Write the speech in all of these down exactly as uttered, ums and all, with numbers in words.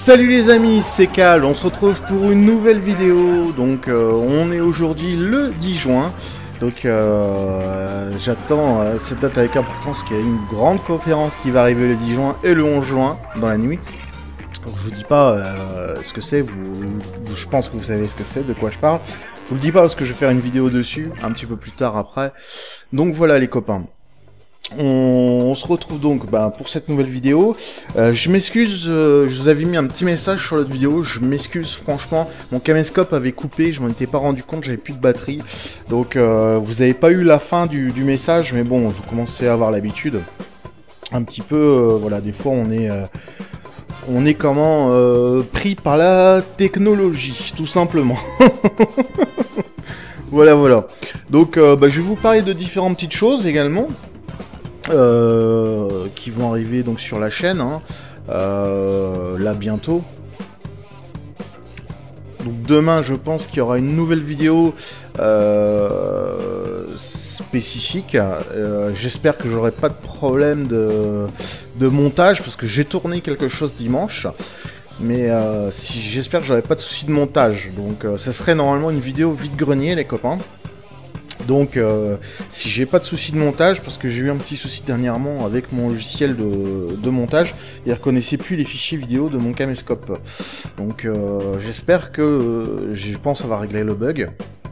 Salut les amis, c'est Cal, on se retrouve pour une nouvelle vidéo. Donc euh, on est aujourd'hui le dix juin. Donc euh, j'attends euh, cette date avec importance, qu'il y a une grande conférence qui va arriver le dix juin et le onze juin dans la nuit. Donc je vous dis pas euh, ce que c'est, vous, vous, je pense que vous savez ce que c'est, de quoi je parle. Je vous le dis pas parce que je vais faire une vidéo dessus un petit peu plus tard après. Donc voilà les copains. On, on se retrouve donc bah, pour cette nouvelle vidéo. Euh, je m'excuse, euh, je vous avais mis un petit message sur l'autre vidéo. Je m'excuse franchement, mon caméscope avait coupé, je m'en étais pas rendu compte, j'avais plus de batterie. Donc euh, vous n'avez pas eu la fin du, du message, mais bon, vous commencez à avoir l'habitude. Un petit peu, euh, voilà, des fois on est... Euh, on est comment euh, pris par la technologie, tout simplement. Voilà, voilà. Donc euh, bah, je vais vous parler de différentes petites choses également. Euh, qui vont arriver donc sur la chaîne hein, euh, là bientôt. Donc demain je pense qu'il y aura une nouvelle vidéo euh, spécifique. Euh, J'espère que j'aurai pas de problème de, de montage parce que j'ai tourné quelque chose dimanche. Mais euh, si, j'espère que j'aurai pas de soucis de montage. Donc euh, ça serait normalement une vidéo vide-grenier les copains. Donc, euh, si j'ai pas de souci de montage, parce que j'ai eu un petit souci dernièrement avec mon logiciel de, de montage, il reconnaissait plus les fichiers vidéo de mon caméscope. Donc, euh, j'espère que euh, je pense avoir réglé le bug.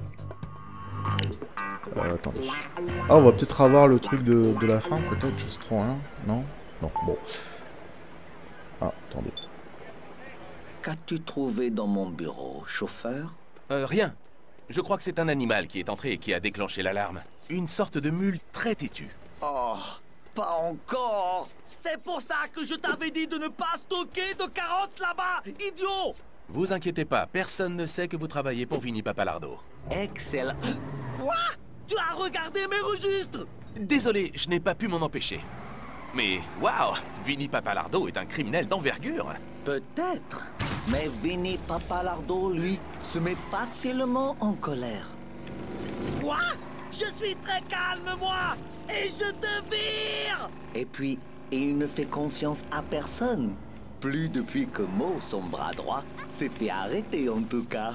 Euh, attendez. Ah, on va peut-être avoir le truc de, de la fin, peut-être, je sais trop rien. Non? Non, bon. Ah, attendez. Qu'as-tu trouvé dans mon bureau, chauffeur? Euh, rien. Je crois que c'est un animal qui est entré et qui a déclenché l'alarme. Une sorte de mule très têtue. Oh, pas encore! C'est pour ça que je t'avais dit de ne pas stocker de carottes là-bas, idiot! Vous inquiétez pas, personne ne sait que vous travaillez pour Vinny Papalardo. Excellent. Quoi? Tu as regardé mes registres? Désolé, je n'ai pas pu m'en empêcher. Mais, waouh, Vinny Papalardo est un criminel d'envergure. Peut-être. Mais Vinny Papalardo, lui, se met facilement en colère. Quoi? Je suis très calme, moi! Et je te vire! Et puis, il ne fait confiance à personne. Plus depuis que Mo, son bras droit, s'est fait arrêter en tout cas.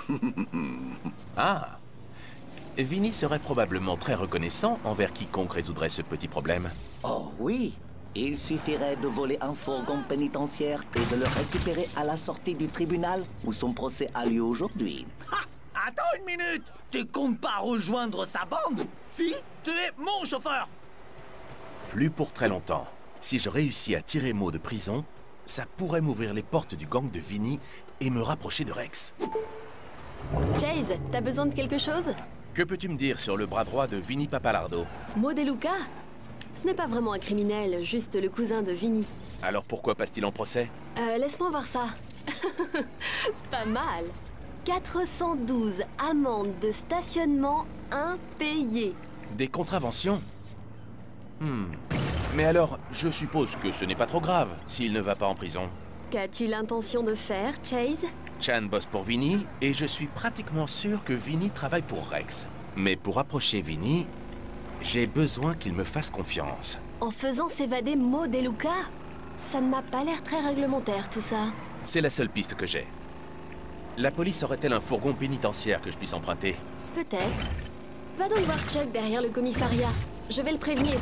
Ah. Vinny serait probablement très reconnaissant envers quiconque résoudrait ce petit problème. Oh oui! Il suffirait de voler un fourgon pénitentiaire et de le récupérer à la sortie du tribunal où son procès a lieu aujourd'hui. Ha! Attends une minute! Tu comptes pas rejoindre sa bande? Si? Tu es mon chauffeur! Plus pour très longtemps. Si je réussis à tirer Mo de prison, ça pourrait m'ouvrir les portes du gang de Vinny et me rapprocher de Rex. Chase, t'as besoin de quelque chose? Que peux-tu me dire sur le bras droit de Vinny Papalardo? Mo De Luca? Ce n'est pas vraiment un criminel, juste le cousin de Vinny. Alors pourquoi passe-t-il en procès? Euh, laisse-moi voir ça. Pas mal. quatre cent douze amendes de stationnement impayées. Des contraventions? Hmm. Mais alors, je suppose que ce n'est pas trop grave s'il ne va pas en prison. Qu'as-tu l'intention de faire, Chase? Chan bosse pour Vinny, et je suis pratiquement sûr que Vinny travaille pour Rex. Mais pour approcher Vinny, j'ai besoin qu'il me fasse confiance. En faisant s'évader Mo De Luca? Ça ne m'a pas l'air très réglementaire, tout ça. C'est la seule piste que j'ai. La police aurait-elle un fourgon pénitentiaire que je puisse emprunter? Peut-être. Va donc voir Chuck derrière le commissariat. Je vais le prévenir.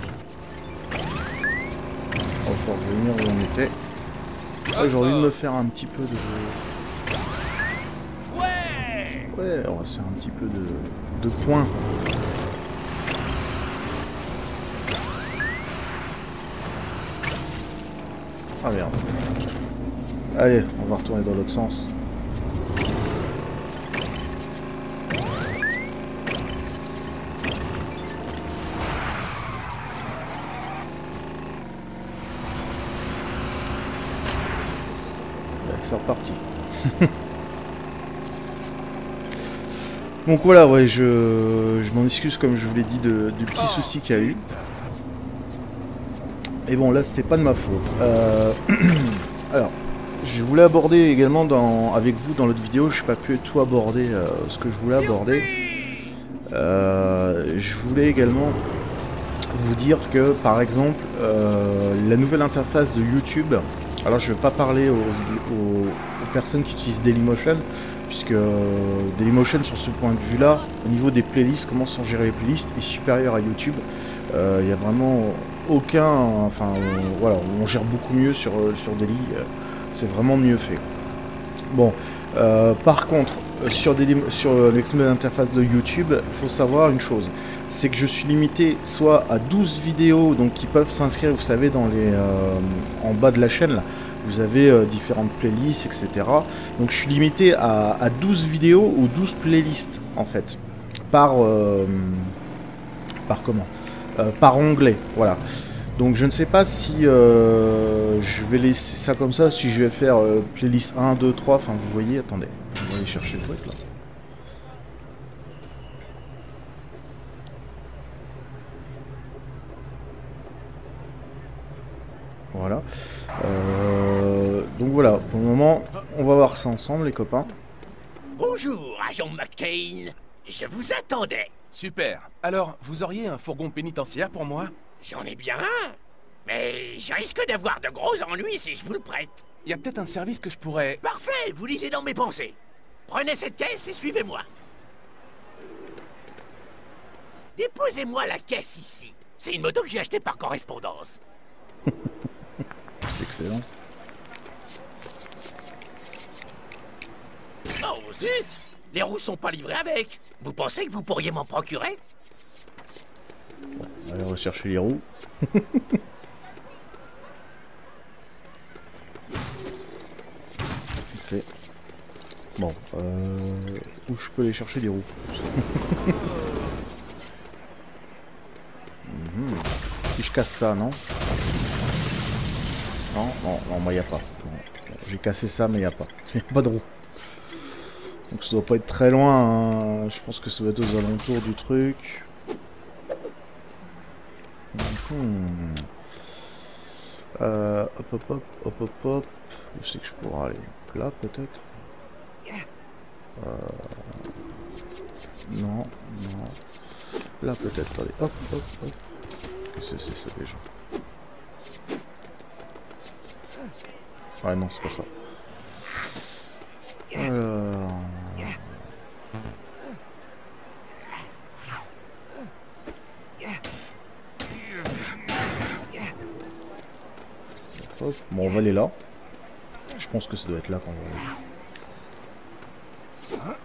On va faire revenir où on était. Ah, j'ai envie de me faire un petit peu de... Ouais! Ouais, on va se faire un petit peu de, de points. Ah merde. Allez, on va retourner dans l'autre sens. C'est reparti. Donc voilà, ouais, je, je m'en excuse comme je vous l'ai dit de, de petits soucis qu'il y a eu. Et bon, là, c'était pas de ma faute. Euh... Alors, je voulais aborder également dans, avec vous dans l'autre vidéo, je n'ai pas pu tout aborder euh, ce que je voulais aborder. Euh, je voulais également vous dire que, par exemple, euh, la nouvelle interface de YouTube Alors je vais pas parler aux, aux, aux personnes qui utilisent Dailymotion, puisque euh, Dailymotion sur ce point de vue là, au niveau des playlists, comment sont gérées les playlists, est supérieur à YouTube. Il euh, n'y a vraiment aucun, enfin on, voilà, on gère beaucoup mieux sur, sur Daily, euh, c'est vraiment mieux fait. Bon, euh, par contre, sur, Daily, sur les nouvelles interfaces de YouTube, il faut savoir une chose, c'est que je suis limité soit à douze vidéos, donc qui peuvent s'inscrire, vous savez, dans les, euh, en bas de la chaîne, là, vous avez euh, différentes playlists, et cetera. Donc je suis limité à, à douze vidéos ou douze playlists, en fait, par, euh, par comment euh, par onglet, voilà. Donc je ne sais pas si euh, je vais laisser ça comme ça, si je vais faire euh, playlist un, deux, trois, enfin vous voyez, attendez, on va aller chercher le truc là. Voilà. Euh, donc voilà, pour le moment, on va voir ça ensemble les copains. Bonjour, agent McCain. Je vous attendais. Super. Alors, vous auriez un fourgon pénitentiaire pour moi? J'en ai bien un. Mais je risque d'avoir de gros ennuis si je vous le prête. Il y a peut-être un service que je pourrais... Parfait, vous lisez dans mes pensées. Prenez cette caisse et suivez-moi. Déposez-moi la caisse ici. C'est une moto que j'ai achetée par correspondance. Excellent. Oh zut! Les roues sont pas livrées avec. Vous pensez que vous pourriez m'en procurer? Bon, on va aller rechercher les roues. Ok. Bon, euh, où je peux aller chercher des roues? Mmh. Si je casse ça, non? Non, non, non, moi y a pas. J'ai cassé ça, mais y a pas. Y a pas de roue. Donc ça doit pas être très loin. Hein. Je pense que ça va être aux alentours du truc. Mmh. Euh, hop, hop, hop, hop, hop, hop. Où c'est que je pourrais aller? Là, peut-être? Euh... Non, non. Là, peut-être. Attendez. Hop, hop, hop. Qu'est-ce que c'est ça déjà? Ouais, non, c'est pas ça. Alors... Hop. Bon, on va aller là. Je pense que ça doit être là quand on va aller.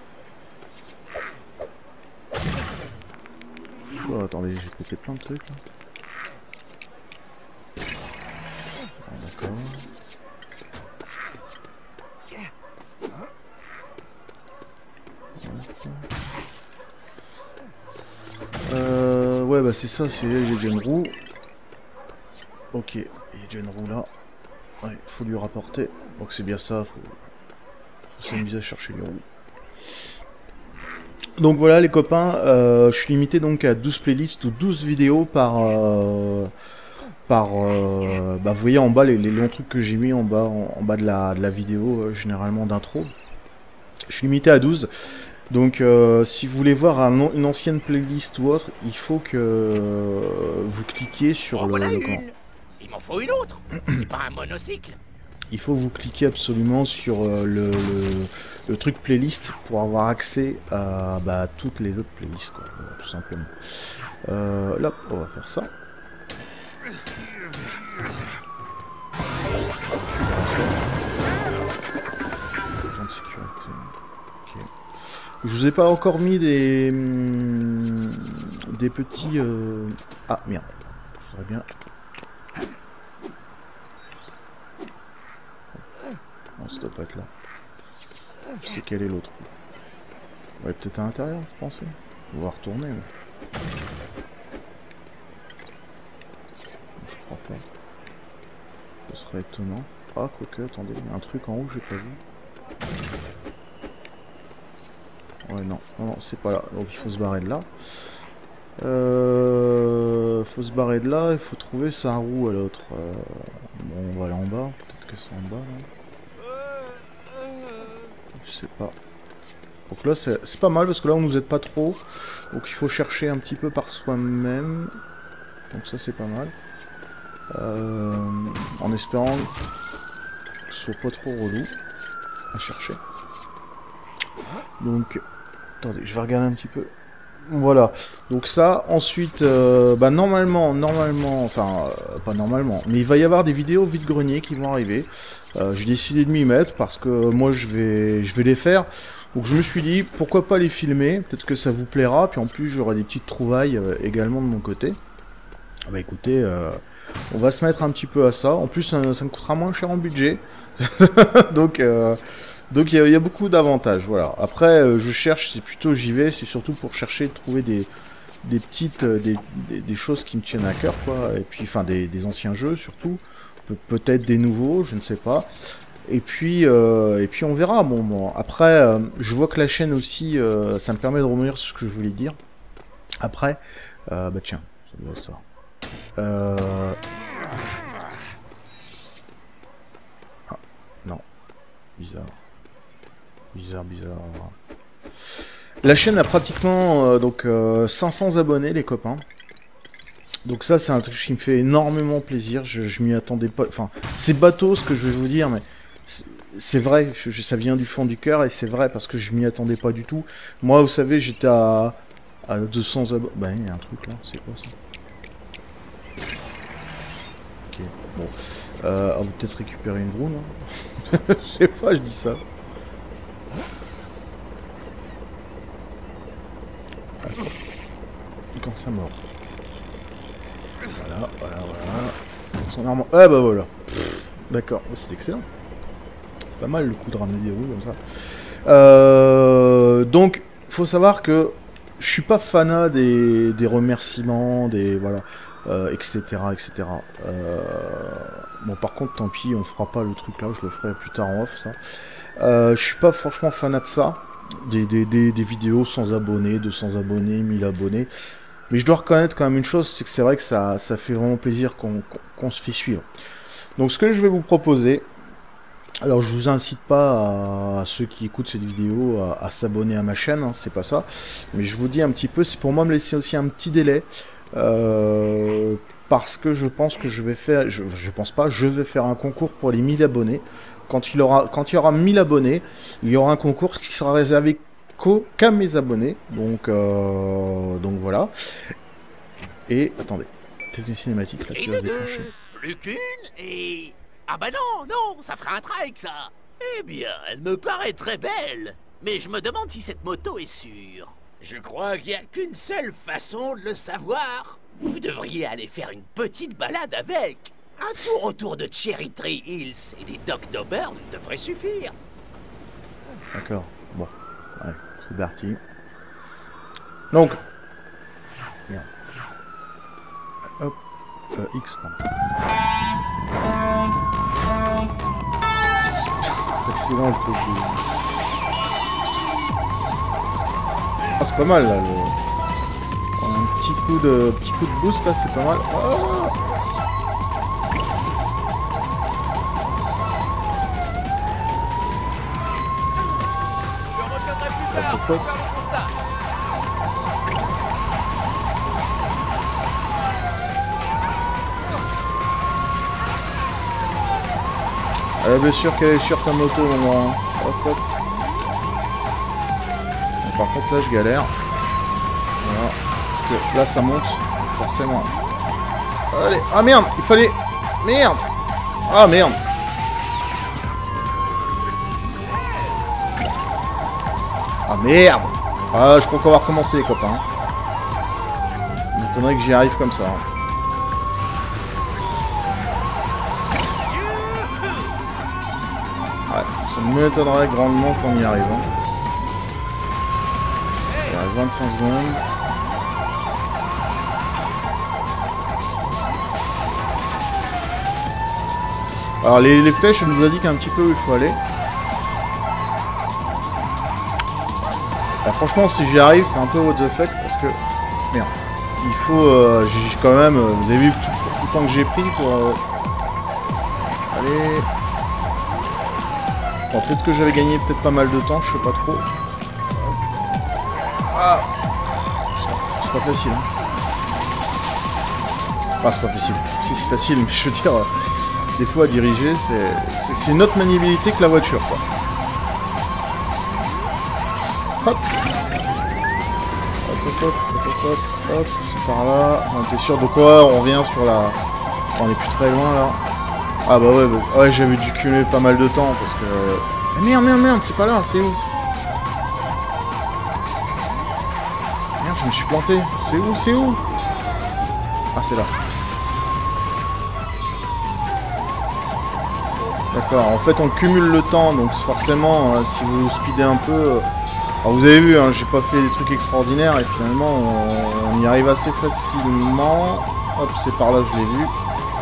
Oh, attendez, j'ai pété plein de trucs là. Ah, d'accord. Euh, ouais, bah c'est ça, c'est j'ai déjà une roue. Ok, il y a déjà une roue là. Ouais, faut lui rapporter. Donc c'est bien ça, faut, faut s'amuser à chercher les roues. Donc voilà les copains, euh, je suis limité donc à douze playlists ou douze vidéos par... Euh, par euh, bah vous voyez en bas les, les longs trucs que j'ai mis en bas, en, en bas de la, de la vidéo euh, généralement d'intro. Je suis limité à douze. Donc euh, si vous voulez voir un, une ancienne playlist ou autre, il faut que euh, vous cliquiez sur oh, le... voilà le une. Il m'en faut une autre. C'est pas un monocycle. Il faut vous cliquer absolument sur euh, le, le, le truc playlist pour avoir accès à bah, toutes les autres playlists, quoi, tout simplement. Euh, là, on va faire ça. Agent de sécurité. Okay. Je vous ai pas encore mis des hum, des petits. Euh... Ah merde. Je voudrais bien. Non, ça doit pas être là. Je sais quel est l'autre. Ouais, peut-être à l'intérieur, je pensais. On va retourner. Mais... je crois pas. Ce serait étonnant. Ah, quoique, attendez, il y a un truc en haut que j'ai pas vu. Ouais, non, non, non c'est pas là. Donc il faut se barrer de là. Euh... Faut se barrer de là, il faut trouver sa roue à l'autre. Euh... Bon, on va aller en bas. Peut-être que c'est en bas, là. Je sais pas. Donc là c'est pas mal parce que là on nous aide pas trop. Donc il faut chercher un petit peu par soi-même. Donc ça c'est pas mal. Euh, en espérant que ce soit pas trop relou à chercher. Donc, attendez, je vais regarder un petit peu. Voilà, donc ça, ensuite, euh, bah normalement, normalement, enfin, euh, pas normalement, mais il va y avoir des vidéos vide-grenier qui vont arriver. Euh, j'ai décidé de m'y mettre parce que moi je vais, je vais les faire. Donc je me suis dit, pourquoi pas les filmer, peut-être que ça vous plaira, puis en plus j'aurai des petites trouvailles euh, également de mon côté. Bah écoutez, euh, on va se mettre un petit peu à ça, en plus ça, ça me coûtera moins cher en budget. Donc... Euh, Donc il y, y a beaucoup d'avantages, voilà. Après, euh, je cherche, c'est plutôt j'y vais, c'est surtout pour chercher, trouver des, des petites, euh, des, des, des choses qui me tiennent à cœur, quoi. Et puis, enfin, des, des anciens jeux, surtout. Pe peut-être des nouveaux, je ne sais pas. Et puis, euh, et puis on verra. Bon, bon. Après, euh, je vois que la chaîne aussi, euh, ça me permet de revenir sur ce que je voulais dire. Après, euh, bah tiens, ça doit être ça. Euh... Ah, non. Bizarre. Bizarre, bizarre. La chaîne a pratiquement euh, donc euh, cinq cents abonnés, les copains. Donc ça, c'est un truc qui me fait énormément plaisir. Je, je m'y attendais pas. Enfin, c'est bateau ce que je vais vous dire, mais c'est vrai. Je, je, ça vient du fond du cœur et c'est vrai parce que je m'y attendais pas du tout. Moi, vous savez, j'étais à, à deux cents abonnés. Bah, il y a un truc là. C'est quoi ça? Ok. Bon. Euh, on va peut-être récupérer une vroue, non? Je sais pas, je dis ça. Quand ça mord. Voilà, voilà, voilà. Son arme. Ah bah voilà. D'accord, c'est excellent. C'est pas mal le coup de ramener des roues comme ça. Euh, donc, faut savoir que je suis pas fanat des, des remerciements, des voilà, euh, et cetera, et cetera. Euh, bon, par contre, tant pis, on fera pas le truc là. Je le ferai plus tard en off, ça. Euh, je suis pas franchement fanat de ça. Des, des, des, des vidéos sans abonnés, deux cents abonnés, mille abonnés. Mais je dois reconnaître quand même une chose, c'est que c'est vrai que ça, ça fait vraiment plaisir qu'on qu'on, qu'on se fait suivre. Donc ce que je vais vous proposer, alors je vous incite pas à, à ceux qui écoutent cette vidéo à, à s'abonner à ma chaîne, hein, c'est pas ça. Mais je vous dis un petit peu, c'est pour moi me laisser aussi un petit délai. Euh, parce que je pense que je vais faire, je, je pense pas, je vais faire un concours pour les mille abonnés. Quand il, aura, quand il y aura mille abonnés, il y aura un concours qui sera réservé qu'à mes abonnés. Donc, euh, donc voilà. Et attendez, peut-être une cinématique là qui va se déclencher. Plus qu'une et... Ah bah non, non, ça fera un trike ça. Eh bien, elle me paraît très belle. Mais je me demande si cette moto est sûre. Je crois qu'il n'y a qu'une seule façon de le savoir. Vous devriez aller faire une petite balade avec. Un tour autour de Cherry Tree Hills et des docks d'Auburn devrait suffire. D'accord, bon, ouais, c'est parti. Donc, bien. Hop, euh, X. C'est excellent le truc. De... Ah, c'est pas mal là. Le... On a un petit coup de, petit coup de boost là, c'est pas mal. Oh, Hop, hop. Ah, bien sûr qu'elle est sur ta moto, maman. Hop, hop. Bon, par contre, là, je galère. Voilà. Parce que là, ça monte, forcément. Allez. Ah, merde. Il fallait... Merde. Ah, merde. Ah merde! Ah, je crois qu'on va recommencer les copains. Il m'étonnerait que j'y arrive comme ça. Ouais, ça m'étonnerait grandement qu'on y arrive. Hein. Il reste vingt-cinq secondes. Alors les, les flèches, elle nous indiquent un petit peu où il faut aller. Bah, franchement, si j'y arrive, c'est un peu what the fuck parce que... Merde. Il faut... Euh, j'ai quand même... Euh, vous avez vu tout, tout le temps que j'ai pris pour... Euh... Allez... Bon, peut-être que j'avais gagné peut-être pas mal de temps, je sais pas trop. Ah, c'est pas facile. Hein. Enfin, c'est pas facile. Si, c'est facile, mais je veux dire... Euh... des fois à diriger, c'est une autre maniabilité que la voiture, quoi. Hop. Hop, hop, hop, hop, hop, hop, c'est par là. On était sûr de quoi? On revient sur la... On est plus très loin, là. Ah bah ouais, bah... ouais, j'avais dû cumuler pas mal de temps, parce que... Mais merde, merde, merde, c'est pas là, c'est où? Merde, je me suis planté. C'est où, c'est où? Ah, c'est là. D'accord, en fait on cumule le temps, donc forcément, euh, si vous speedez un peu... Euh... Alors vous avez vu, hein, j'ai pas fait des trucs extraordinaires, et finalement on, on y arrive assez facilement. Hop, c'est par là, je l'ai vu.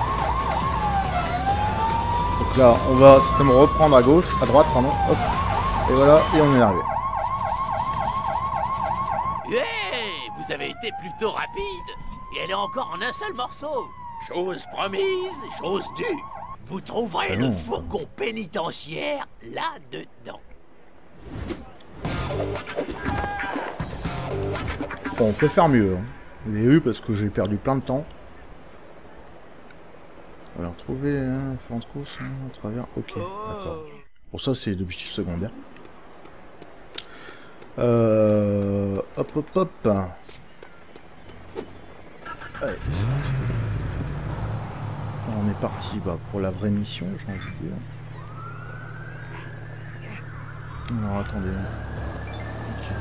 Donc là, on va certainement reprendre à gauche, à droite, pardon. Hop, et voilà, et on est arrivé. Hey, vous avez été plutôt rapide, et elle est encore en un seul morceau. Chose promise, chose due. Vous trouverez le fourgon pénitentiaire là-dedans. Bon, on peut faire mieux. Hein. Vous avez vu parce que j'ai perdu plein de temps. On va retrouver un France Cross à travers. Ok, d'accord. Bon, ça c'est l'objectif secondaire. Euh... Hop, hop, hop. Allez, c'est parti. On est parti bah, pour la vraie mission, j'ai envie de dire. Alors attendez. Okay.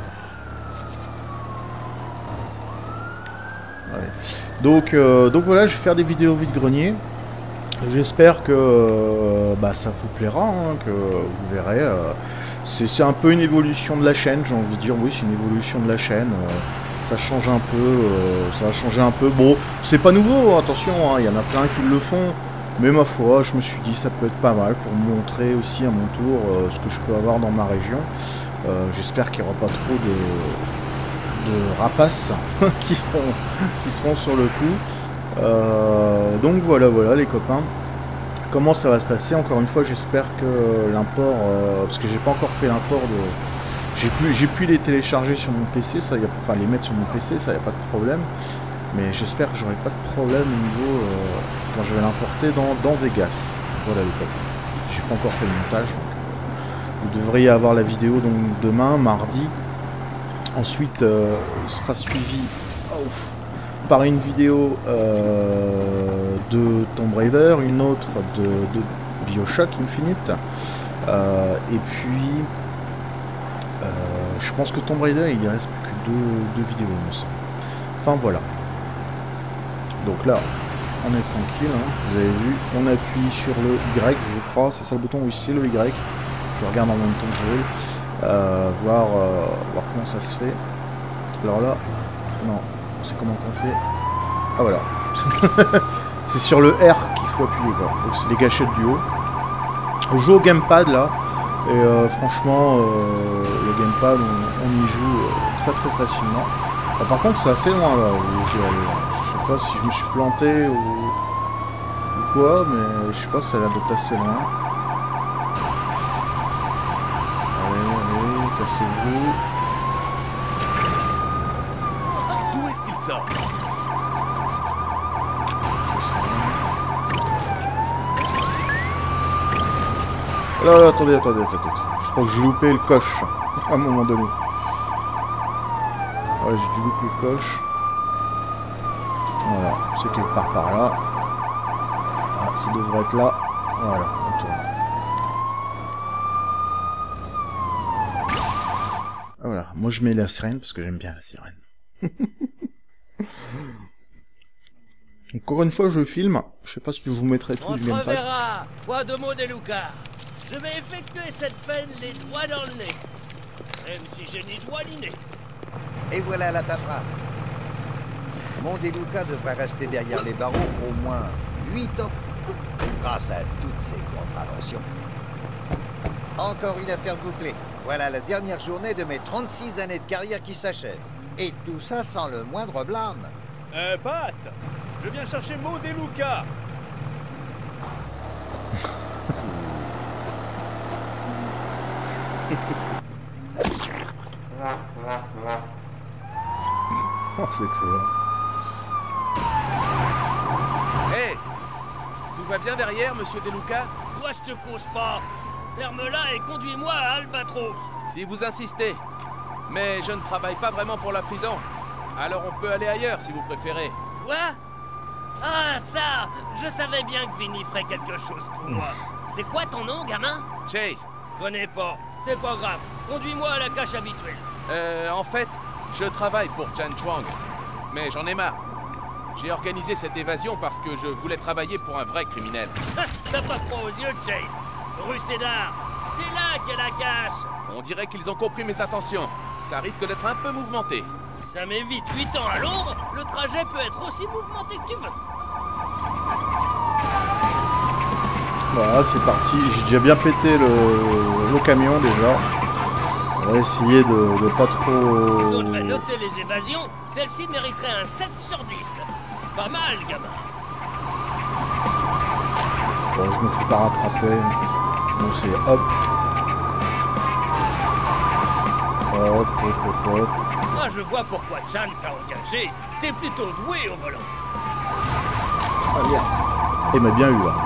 Ouais. Donc, euh, donc voilà, je vais faire des vidéos vide-grenier. J'espère que euh, bah, ça vous plaira, hein, que vous verrez. Euh, c'est un peu une évolution de la chaîne, j'ai envie de dire. Oui, c'est une évolution de la chaîne. Euh, ça change un peu, euh, ça a changé un peu. Bon, c'est pas nouveau, attention, hein, il y en a plein qui le font. Mais ma foi, je me suis dit ça peut être pas mal pour montrer aussi à mon tour euh, ce que je peux avoir dans ma région. Euh, J'espère qu'il n'y aura pas trop de, de rapaces qui, seront, qui seront sur le coup. Euh, donc voilà, voilà les copains. Comment ça va se passer? Encore une fois, j'espère que l'import, euh, parce que j'ai pas encore fait l'import de... J'ai pu, j'ai pu les télécharger sur mon P C, ça y a, enfin les mettre sur mon P C, ça y a pas de problème. Mais j'espère que j'aurai pas de problème au niveau euh, quand je vais l'importer dans, dans Vegas. Voilà les copains. J'ai pas encore fait le montage. Donc, vous devriez avoir la vidéo donc demain, mardi. Ensuite, euh, il sera suivi oh, par une vidéo euh, de Tomb Raider, une autre de, de BioShock Infinite. Euh, et puis, euh, je pense que Tomb Raider, il reste plus que deux, deux vidéos, il me semble. Enfin voilà. Donc là, on est tranquille, hein. Vous avez vu, on appuie sur le Y, je crois, c'est ça le bouton, oui c'est le Y. Je regarde en même temps que je roule, euh, voir, euh, voir comment ça se fait. Alors là, non, c'est comment qu'on fait. Ah voilà. C'est sur le R qu'il faut appuyer, quoi. Donc c'est les gâchettes du haut. On joue au gamepad là, et euh, franchement, euh, le gamepad, on, on y joue euh, très très facilement. Ah, par contre, c'est assez loin là où j'ai allé. Je sais pas si je me suis planté ou, ou quoi, mais je sais pas si ça a l'air d'être assez loin. Allez, allez, cassez-vous. D'où est-ce qu'il sort? Là, là, attendez, attendez, attendez. Je crois que j'ai loupé le coche à un moment donné. Ouais, j'ai dû louper le coche. Voilà, c'est quelque part par là. Ah, ça devrait être là. Voilà, on tourne. Voilà, moi je mets la sirène parce que j'aime bien la sirène. Encore une fois, je filme. Je sais pas si je vous mettrai tout On du se gamepad. reverra, foi de mots de Luca. Je vais effectuer cette peine les doigts dans le nez. Même si j'ai ni doigt ni nez. Et voilà la paperasse. Mon Deluca devrait rester derrière les barreaux au moins huit ans, grâce à toutes ces contraventions. Encore une affaire bouclée. Voilà la dernière journée de mes trente-six années de carrière qui s'achève. Et tout ça sans le moindre blâme. Euh, Pat, je viens chercher Mo Deluca. Oh, c'est excellent. Hé, hey, tout va bien derrière, monsieur De Luca? Toi, je te cause pas. Ferme-la et conduis-moi à Albatros. Si vous insistez. Mais je ne travaille pas vraiment pour la prison. Alors on peut aller ailleurs si vous préférez. Quoi? Ah, ça! Je savais bien que Vinny ferait quelque chose pour moi. C'est quoi ton nom, gamin? Chase. Connais pas. C'est pas grave. Conduis-moi à la cache habituelle. Euh, en fait, je travaille pour Chan Chuang. Mais j'en ai marre. J'ai organisé cette évasion parce que je voulais travailler pour un vrai criminel. T'as pas froid aux yeux, Chase. Rue Cédar. C'est là qu'est la cache. On dirait qu'ils ont compris mes intentions. Ça risque d'être un peu mouvementé. Ça m'évite huit ans à l'ombre. Le trajet peut être aussi mouvementé que tu veux. Voilà, c'est parti. J'ai déjà bien pété le, le camion déjà. On va essayer de, de pas Si trop... on devait noter les évasions, celle-ci mériterait un sept sur dix. Pas mal, gamin. Bon, je me fais pas rattraper. Donc c'est hop. Hop, hop, hop, hop. Moi, je vois pourquoi Chan t'a engagé. T'es plutôt doué au volant. Ah merde. Il m'a bien eu là.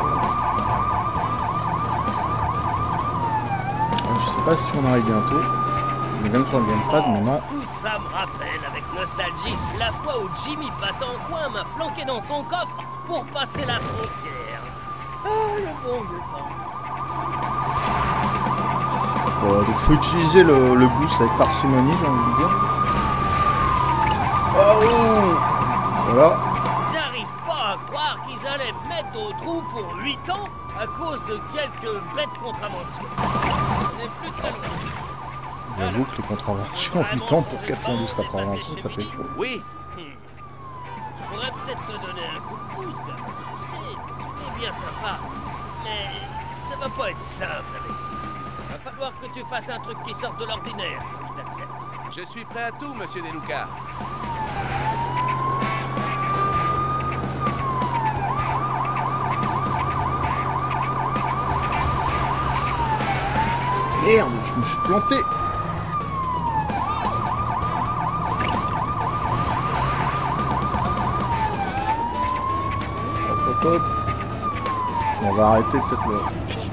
Je sais pas si on arrive bientôt. On est même sur le gamepad maintenant. Tout ça me rappelle avec nostalgie la fois où Jimmy Patencoin m'a flanqué dans son coffre pour passer la frontière. Oh, le bon vieux temps. Bon, donc faut utiliser le, le boost avec parcimonie, j'ai envie de dire. Oh, voilà. J'arrive pas à croire qu'ils allaient me mettre au trou pour huit ans à cause de quelques bêtes contraventions. On est plus très loin. J'avoue que les contraventions, huit ans pour quatre cent douze quatre-vingts, ça fait trop. Oui. Hmm. Je pourrais peut-être te donner un coup de pouce, gars. Tu sais, c'est bien sympa, mais ça va pas être simple avec toi. Va falloir que tu fasses un truc qui sorte de l'ordinaire. Je t'accepte. Je suis prêt à tout, monsieur De Luca. Merde, je me suis planté. Hop, hop, hop. On va arrêter peut-être le...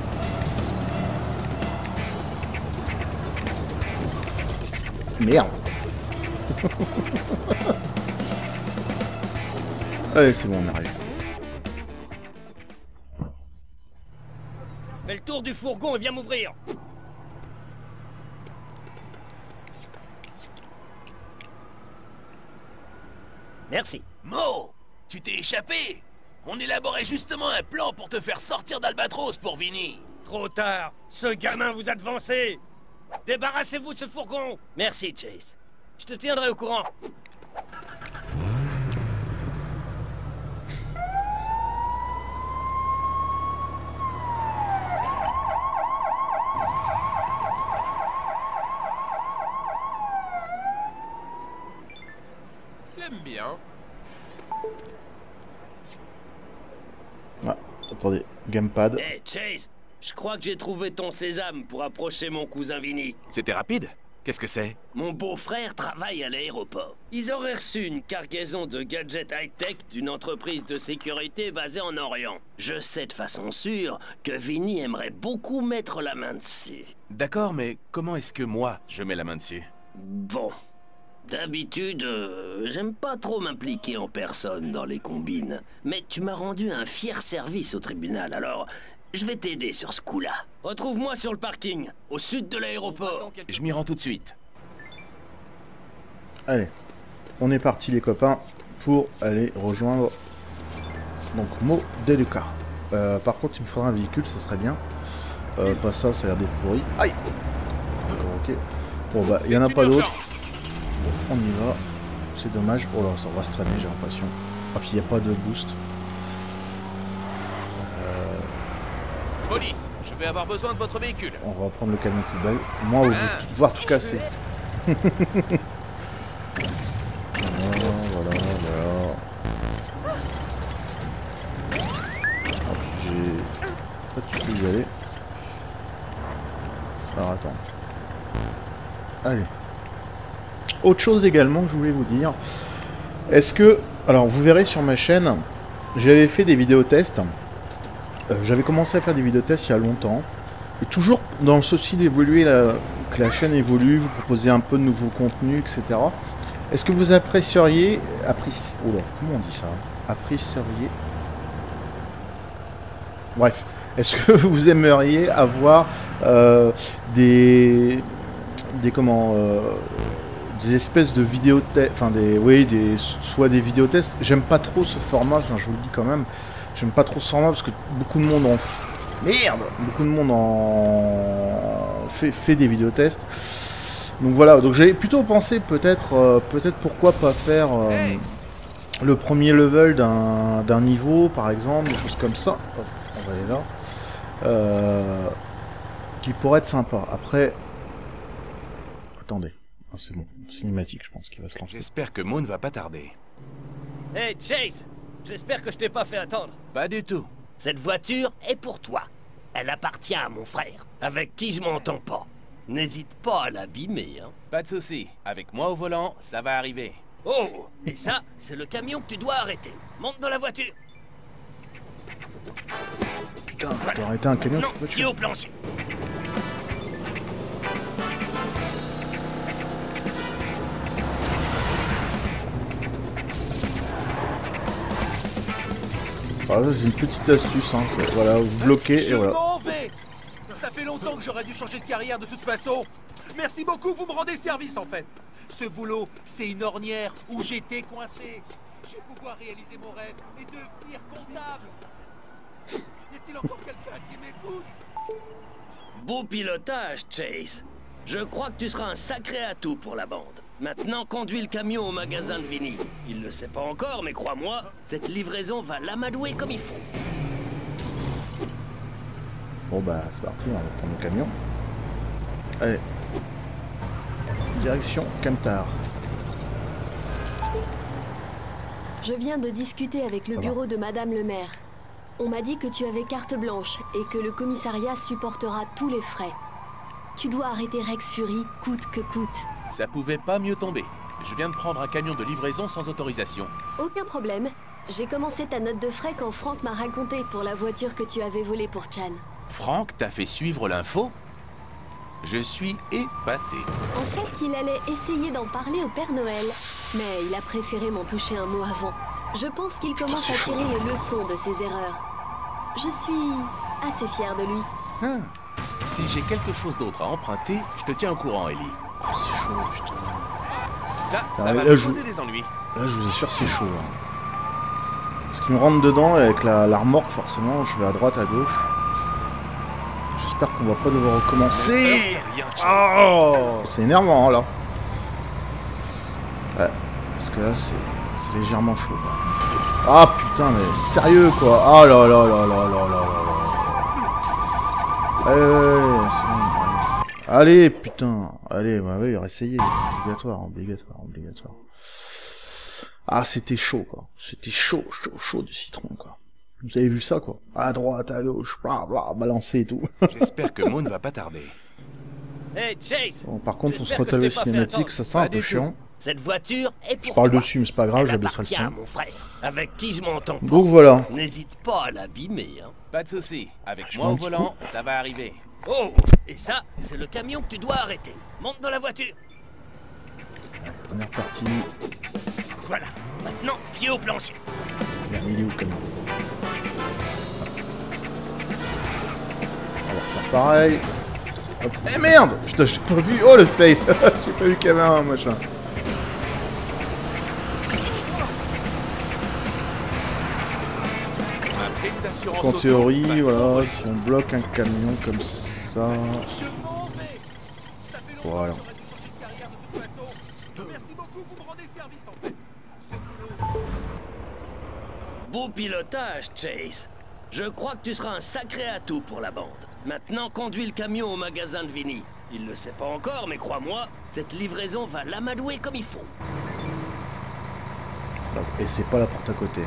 Merde. Allez, c'est bon, on arrive. Fais le tour du fourgon et viens m'ouvrir. Merci. Mo, tu t'es échappé. On élaborait justement un plan pour te faire sortir d'Albatros pour Vinny. Trop tard. Ce gamin vous a devancé. Débarrassez-vous de ce fourgon. Merci, Chase. Je te tiendrai au courant. J'aime bien. Ah, attendez, gamepad. Hé, hey, Chase, je crois que j'ai trouvé ton sésame pour approcher mon cousin Vinny. C'était rapide. Qu'est-ce que c'est? Mon beau-frère travaille à l'aéroport. Ils auraient reçu une cargaison de gadgets high-tech d'une entreprise de sécurité basée en Orient. Je sais de façon sûre que Vinny aimerait beaucoup mettre la main dessus. D'accord, mais comment est-ce que moi, je mets la main dessus? Bon. D'habitude, euh, j'aime pas trop m'impliquer en personne dans les combines. Mais tu m'as rendu un fier service au tribunal, alors je vais t'aider sur ce coup-là. Retrouve-moi sur le parking, au sud de l'aéroport. Je m'y rends tout de suite. Allez, on est parti les copains pour aller rejoindre donc Mo De Luca. Euh, par contre, il me faudra un véhicule, ça serait bien. Euh, pas ça, ça a l'air d'être pourri. Aïe. Ok. Bon bah, il y en a pas d'autres. On y va. C'est dommage pour leur... ça va se traîner, j'ai l'impression. Ah puis il n'y a pas de boost. Euh... Police, je vais avoir besoin de votre véhicule. On va prendre le camion poubelle. Moi, vous Ah. tout voir tout casser. Voilà, voilà, voilà. Hop, j'ai... Toi, tu peux y aller. Alors, attends. Allez. Autre chose également que je voulais vous dire. Est-ce que... Alors, vous verrez sur ma chaîne, j'avais fait des vidéos tests Euh, J'avais commencé à faire des vidéos tests il y a longtemps. Et toujours dans le souci d'évoluer, que la chaîne évolue, vous proposez un peu de nouveaux contenus, et cetera. Est-ce que vous apprécieriez... Appréci... Oh là, comment on dit ça? Apprécieriez... Bref. Est-ce que vous aimeriez avoir euh, des... Des comment... Euh, des espèces de vidéos tests... Enfin, des... Oui, des... soit des vidéos tests. J'aime pas trop ce format, je vous le dis quand même. J'aime pas trop ce format parce que beaucoup de monde en... Merde! Beaucoup de monde en fait, fait des vidéotests. Donc voilà, donc j'avais plutôt pensé peut-être euh, peut-être pourquoi pas faire euh, hey. le premier level d'un niveau par exemple, des choses comme ça. Hop, on va aller là. Euh, qui pourrait être sympa. Après... Attendez. Ah, c'est bon. Cinématique je pense qu'il va se lancer. J'espère que Mo ne va pas tarder. Hey Chase! J'espère que je t'ai pas fait attendre. Pas du tout. Cette voiture est pour toi. Elle appartient à mon frère, avec qui je m'entends pas. N'hésite pas à l'abîmer, hein. Pas de souci. Avec moi au volant, ça va arriver. Oh! Et ça, c'est le camion que tu dois arrêter. Monte dans la voiture. Putain, je dois arrêter un camion. Non, tu es au plancher. Ah, c'est une petite astuce, hein. Voilà, vous bloquez je et voilà. m'en vais. Ça fait longtemps que j'aurais dû changer de carrière de toute façon. Merci beaucoup, vous me rendez service en fait. Ce boulot, c'est une ornière où j'étais coincé. Je vais pouvoir réaliser mon rêve et devenir comptable. Y a-t-il encore quelqu'un qui m'écoute? Beau pilotage, Chase. Je crois que tu seras un sacré atout pour la bande. Maintenant, conduis le camion au magasin de Vinny. Il le sait pas encore, mais crois-moi, cette livraison va l'amadouer comme il faut. Bon bah, c'est parti, on va prendre le camion. Allez. Direction Camtar. Je viens de discuter avec le bureau de Madame le maire. On m'a dit que tu avais carte blanche et que le commissariat supportera tous les frais. Tu dois arrêter Rex Fury, coûte que coûte. Ça pouvait pas mieux tomber. Je viens de prendre un camion de livraison sans autorisation. Aucun problème. J'ai commencé ta note de frais quand Frank m'a raconté pour la voiture que tu avais volée pour Chan. Frank t'a fait suivre l'info? Je suis épaté. En fait, il allait essayer d'en parler au Père Noël, mais il a préféré m'en toucher un mot avant. Je pense qu'il commence à tirer les leçons de ses erreurs. Je suis assez fière de lui. Hum. Si j'ai quelque chose d'autre à emprunter, je te tiens au courant, Ellie. Oh, c'est chaud, putain. Ça, ça là, va là, me je... poser des ennuis. Là, je vous assure, c'est chaud. Hein. Parce qu'il me rentre dedans, et avec la, la remorque, forcément, je vais à droite, à gauche. J'espère qu'on va pas devoir recommencer. Oh, c'est énervant, hein, là. Ouais, parce que là, c'est légèrement chaud. Quoi. Ah, putain, mais sérieux, quoi. Ah là là là là là là là. Allez, ouais, c'est bon. Allez, putain. Allez, bah oui, essayez. Obligatoire, obligatoire, obligatoire. Ah, c'était chaud, quoi. C'était chaud, chaud, chaud du citron, quoi. Vous avez vu ça, quoi. À droite, à gauche, bla bla, balancer et tout. J'espère que Mo ne va pas tarder. Hey, Chase. Bon, par contre, on se retale le cinématique, ça sent un peu chiant. Cette voiture est pour Je parle toi. dessus, mais c'est pas grave, j'abaisserai le son. Mon frère, avec qui je m'entends. Donc voilà. N'hésite pas à l'abîmer, hein. Pas de souci. Avec Je moi au m'en volant, ça va arriver. Oh, et ça, c'est le camion que tu dois arrêter. Monte dans la voiture. Première partie. Voilà. Maintenant, pied au plancher. Merde, il est où le camion? On va refaire pareil. Hop. Eh merde! Putain, j'ai pas vu. Oh le fail! J'ai pas vu qu'il y avait un machin. En théorie, voilà, si on bloque un camion comme ça. Voilà. Beau pilotage, Chase. Je crois que tu seras un sacré atout pour la bande. Maintenant, conduis le camion au magasin de Vinny. Il le sait pas encore, mais crois-moi, cette livraison va l'amadouer comme il faut. Et c'est pas la porte à côté.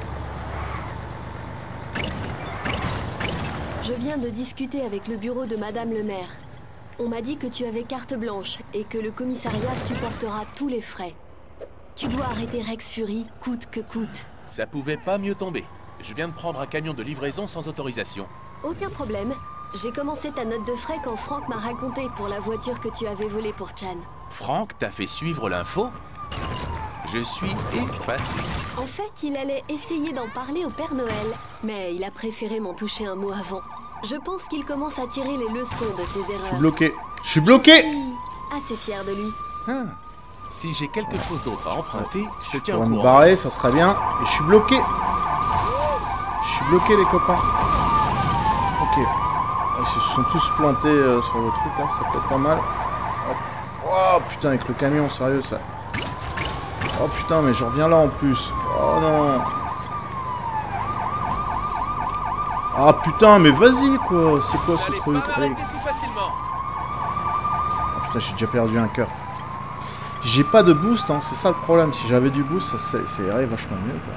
Je viens de discuter avec le bureau de Madame le maire. On m'a dit que tu avais carte blanche et que le commissariat supportera tous les frais. Tu dois arrêter Rex Fury, coûte que coûte. Ça pouvait pas mieux tomber. Je viens de prendre un camion de livraison sans autorisation. Aucun problème. J'ai commencé ta note de frais quand Frank m'a raconté pour la voiture que tu avais volée pour Chan. Frank t'a fait suivre l'info? Je suis épaté. En fait, il allait essayer d'en parler au Père Noël, mais il a préféré m'en toucher un mot avant. Je pense qu'il commence à tirer les leçons de ses erreurs. Je suis bloqué. Je suis bloqué. Je suis assez fier de lui. Ah. Si j'ai quelque chose d'autre à emprunter, je te tiens Pour au me courant. barrer, ça serait bien. Et je suis bloqué. Je suis bloqué, les copains. Ok. Ils se sont tous plantés euh, sur le truc là, ça peut être pas mal. Hop. Oh putain, avec le camion, sérieux ça. Oh putain, mais je reviens là en plus. Oh non. Ah putain, mais vas-y quoi. C'est quoi ce Allez, truc? pas m'arrêter si facilement. Oh putain, j'ai déjà perdu un cœur. J'ai pas de boost, hein, c'est ça le problème. Si j'avais du boost, ça irait vachement mieux quoi.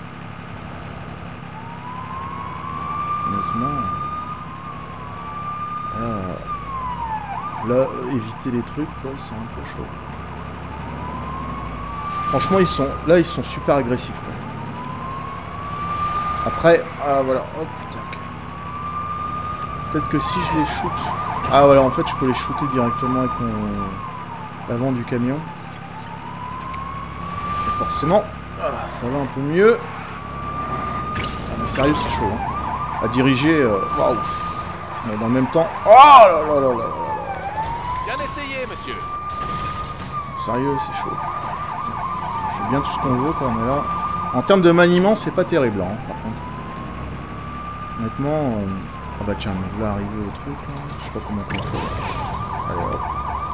Honnêtement. Là, là, éviter les trucs, quoi, c'est un peu chaud. Franchement, ils sont là, ils sont super agressifs. Quoi. Après, ah voilà, hop, tac. Peut-être que si je les shoot, ah voilà, en fait, je peux les shooter directement avec mon l'avant du camion. Et forcément, ah, ça va un peu mieux. Ah, mais sérieux, c'est chaud. Hein. À diriger, waouh. Wow. Mais dans le même temps, oh là là là là là là. Bien essayé, monsieur. Sérieux, c'est chaud. Je sais bien tout ce qu'on veut, quoi, mais là... En termes de maniement, c'est pas terrible, hein, par contre. Honnêtement... Euh... Ah bah tiens, on va arriver au truc, là. Je sais pas comment on fait. Allez, hop.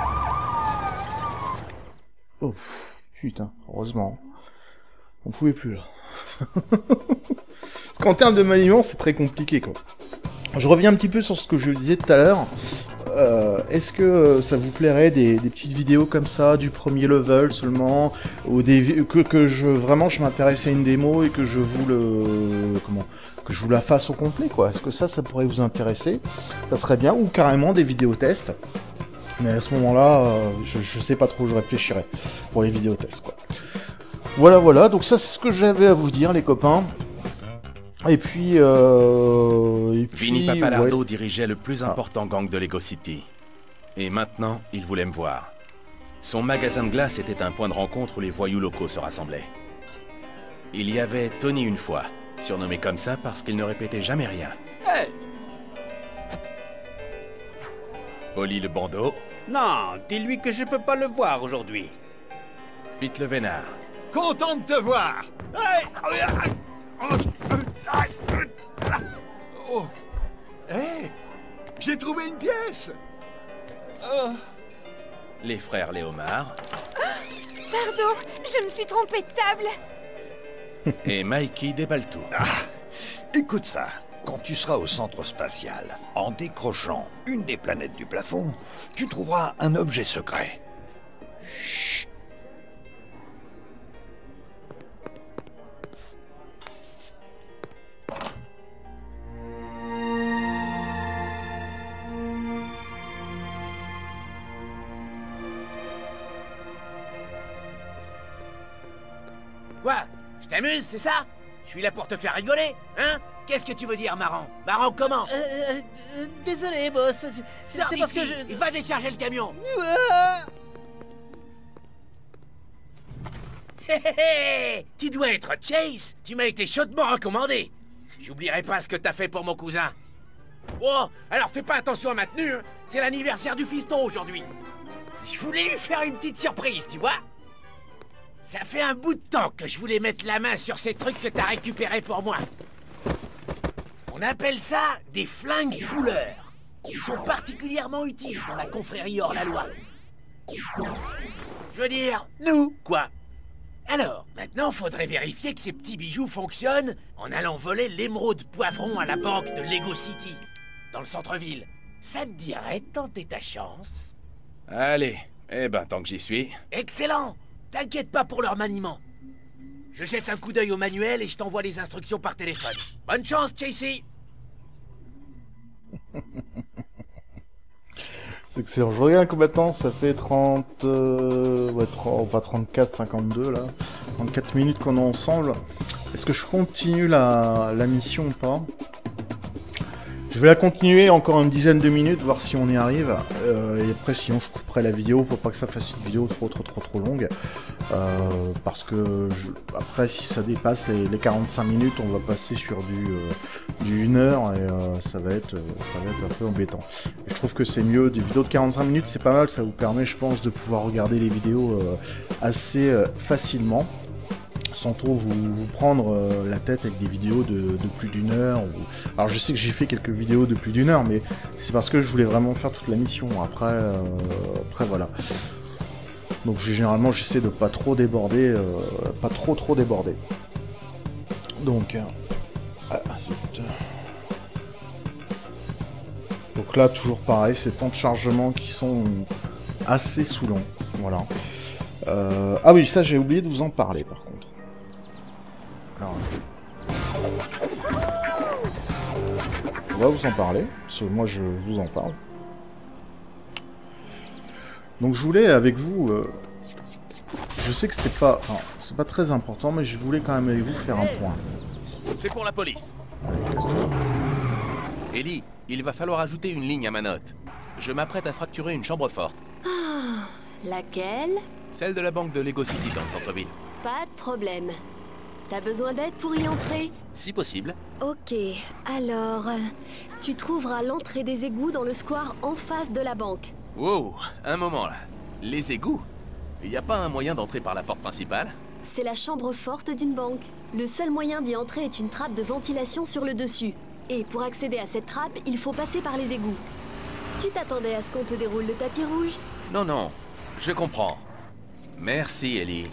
Oh, pff, putain, heureusement. On pouvait plus, là. Parce qu'en termes de maniement, c'est très compliqué, quoi. Je reviens un petit peu sur ce que je disais tout à l'heure. Euh, Est-ce que ça vous plairait des, des petites vidéos comme ça, du premier level seulement, ou des que, que je vraiment je m'intéresse à une démo et que je vous le comment que je vous la fasse au complet quoi. Est-ce que ça, ça pourrait vous intéresser? Ça serait bien, ou carrément des vidéos tests. Mais à ce moment-là, euh, je, je sais pas trop, je réfléchirai pour les vidéos tests quoi. Voilà, voilà. Donc ça, c'est ce que j'avais à vous dire, les copains. Et puis, euh... Et puis... Vinny Pappalardo ouais. dirigeait le plus important ah. gang de Lego City. Et maintenant, il voulait me voir. Son magasin de glace était un point de rencontre où les voyous locaux se rassemblaient. Il y avait Tony une fois, surnommé comme ça parce qu'il ne répétait jamais rien. Hey. Oli le bandeau. Non, dis-lui que je peux pas le voir aujourd'hui. Pete le vénard. Content de te voir. Hey. Oh. Hey, j'ai trouvé une pièce. Oh. Les frères Léomard. Pardon, je me suis trompé de table. Et Mikey déballe tout. Ah, écoute ça. Quand tu seras au centre spatial, en décrochant une des planètes du plafond, tu trouveras un objet secret. Chut. Quoi? Je t'amuse, c'est ça? Je suis là pour te faire rigoler, hein? Qu'est-ce que tu veux dire, marrant? Marrant comment? Euh, euh, désolé, boss. C'est Sors parce d'ici, que je... va décharger le camion. Hé hé hé! Tu dois être Chase. Tu m'as été chaudement recommandé. J'oublierai pas ce que t'as fait pour mon cousin. Oh, alors fais pas attention à ma tenue, hein. C'est l'anniversaire du fiston aujourd'hui. Je voulais lui faire une petite surprise, tu vois? Ça fait un bout de temps que je voulais mettre la main sur ces trucs que t'as récupérés pour moi. On appelle ça des flingues couleurs. Ils sont particulièrement utiles dans la confrérie hors-la-loi. Je veux dire, nous, quoi. Alors, maintenant, faudrait vérifier que ces petits bijoux fonctionnent en allant voler l'émeraude poivron à la banque de Lego City, dans le centre-ville. Ça te dirait de tenter ta chance? Allez, eh ben, tant que j'y suis... Excellent! T'inquiète pas pour leur maniement. Je jette un coup d'œil au manuel et je t'envoie les instructions par téléphone. Bonne chance, Chasey! C'est excellent. Je regarde que maintenant ça fait trente... Euh, ouais, trente, enfin trente-quatre, cinquante-deux là. trente-quatre minutes qu'on est ensemble. Est-ce que je continue la, la mission ou pas? Je vais la continuer encore une dizaine de minutes, voir si on y arrive. Euh, et après, sinon, je couperai la vidéo pour pas que ça fasse une vidéo trop trop trop trop longue. Euh, parce que je... après, si ça dépasse les, les quarante-cinq minutes, on va passer sur du, euh, du une heure et euh, ça va être, euh, ça va être un peu embêtant. Et je trouve que c'est mieux, des vidéos de quarante-cinq minutes, c'est pas mal. Ça vous permet, je pense, de pouvoir regarder les vidéos euh, assez euh, facilement. Sans trop vous, vous prendre euh, la tête avec des vidéos de, de plus d'une heure. Ou... Alors je sais que j'ai fait quelques vidéos de plus d'une heure, mais c'est parce que je voulais vraiment faire toute la mission. Après, euh, après voilà. Donc généralement j'essaie de pas trop déborder, euh, pas trop trop déborder. Donc, euh, ah, donc là toujours pareil, ces temps de chargement qui sont assez saoulants. Voilà. Euh, ah oui, ça j'ai oublié de vous en parler par contre. Alors, on va vous en parler, parce que moi je, je vous en parle. Donc je voulais avec vous, euh, je sais que c'est pas, enfin, c'est pas très important, mais je voulais quand même avec vous faire un point. C'est pour la police. Ellie, il va falloir ajouter une ligne à ma note. Je m'apprête à fracturer une chambre forte. Ah, laquelle? Celle de la banque de Lego City dans le centre-ville. Pas de problème. T'as besoin d'aide pour y entrer? Si possible. Ok, alors... Tu trouveras l'entrée des égouts dans le square en face de la banque. Wow, un moment là. Les égouts? Il n'y a pas un moyen d'entrer par la porte principale? C'est la chambre forte d'une banque. Le seul moyen d'y entrer est une trappe de ventilation sur le dessus. Et pour accéder à cette trappe, il faut passer par les égouts. Tu t'attendais à ce qu'on te déroule le tapis rouge? Non, non, je comprends. Merci, Ellie.